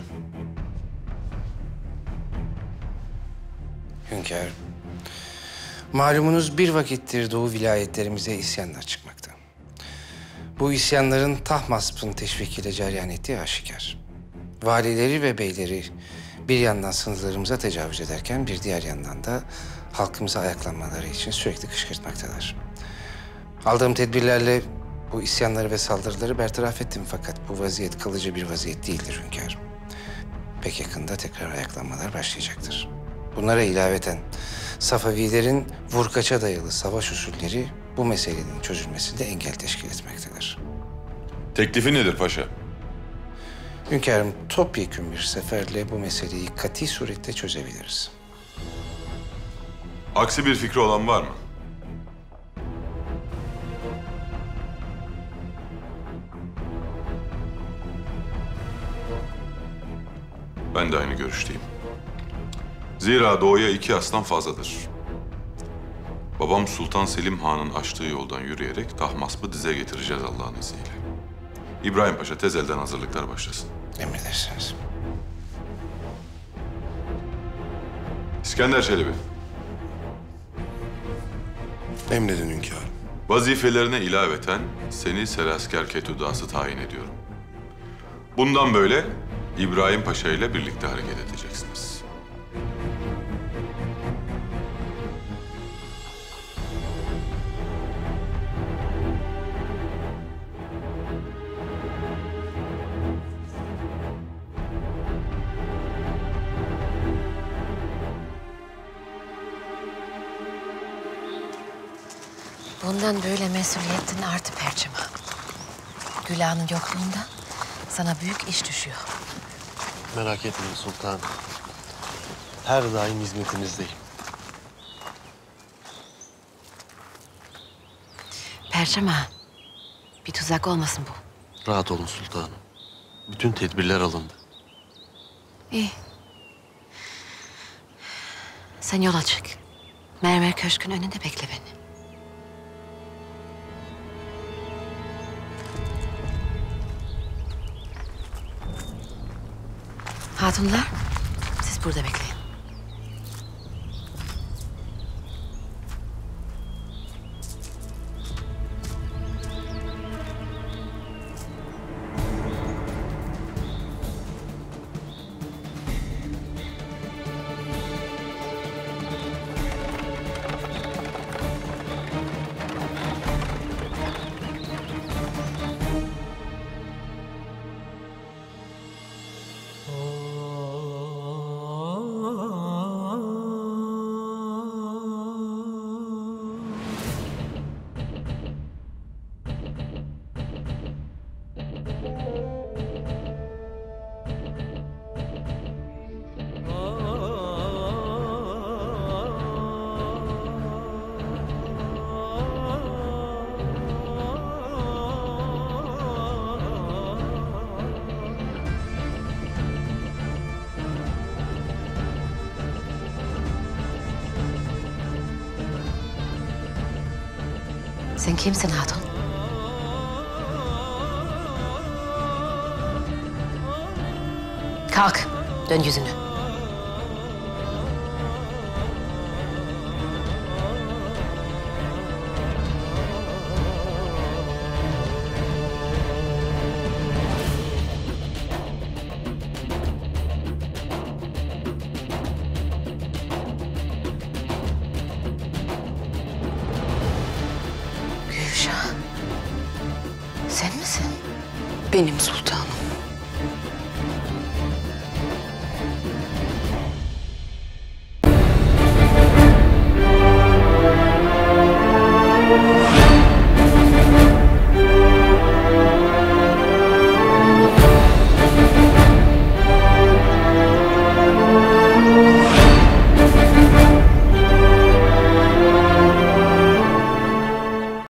Hünkârım, malumunuz bir vakittir Doğu vilayetlerimize isyanlar çıkmakta. Bu isyanların Tahmasp'ın teşvikiyle cereyan ettiği aşikar. Valileri ve beyleri bir yandan sınırlarımıza tecavüz ederken bir diğer yandan da halkımıza ayaklanmaları için sürekli kışkırtmaktalar. Aldığım tedbirlerle bu isyanları ve saldırıları bertaraf ettim fakat bu vaziyet kalıcı bir vaziyet değildir hünkârım. Pek yakında tekrar ayaklanmalar başlayacaktır. Bunlara ilaveten Safavilerin vurkaça dayalı savaş usulleri bu meselenin çözülmesinde engel teşkil etmektedir. Teklifi nedir paşa? Hünkârım, topyekün bir seferle bu meseleyi kati surette çözebiliriz. Aksi bir fikri olan var mı? Ben de aynı görüşteyim. Zira doğuya 2 aslan fazladır. Babam Sultan Selim Han'ın açtığı yoldan yürüyerek Tahmasp'ı dize getireceğiz Allah'ın izniyle. İbrahim Paşa tez elden hazırlıklar başlasın. Emredersiniz. İskender Çelebi. Emredin hünkârım. Vazifelerine ilaveten seni Serasker Ketudası tayin ediyorum. Bundan böyle İbrahim Paşa ile birlikte hareket edeceksiniz. Bundan böyle mesuliyetin arttı Perçema. Güla'nın yokluğunda sana büyük iş düşüyor. Merak etmeyin sultanım. Her daim hizmetinizdeyim. Perçema, bir tuzak olmasın bu. Rahat olun sultanım. Bütün tedbirler alındı. İyi. Sen yola çık. Mermer Köşk'ün önünde bekle beni. Hatunlar, siz burada bekleyin. Sen kimsin hatun? Kalk, dön yüzünü. Gülşah, sen misin? Benim sultanım.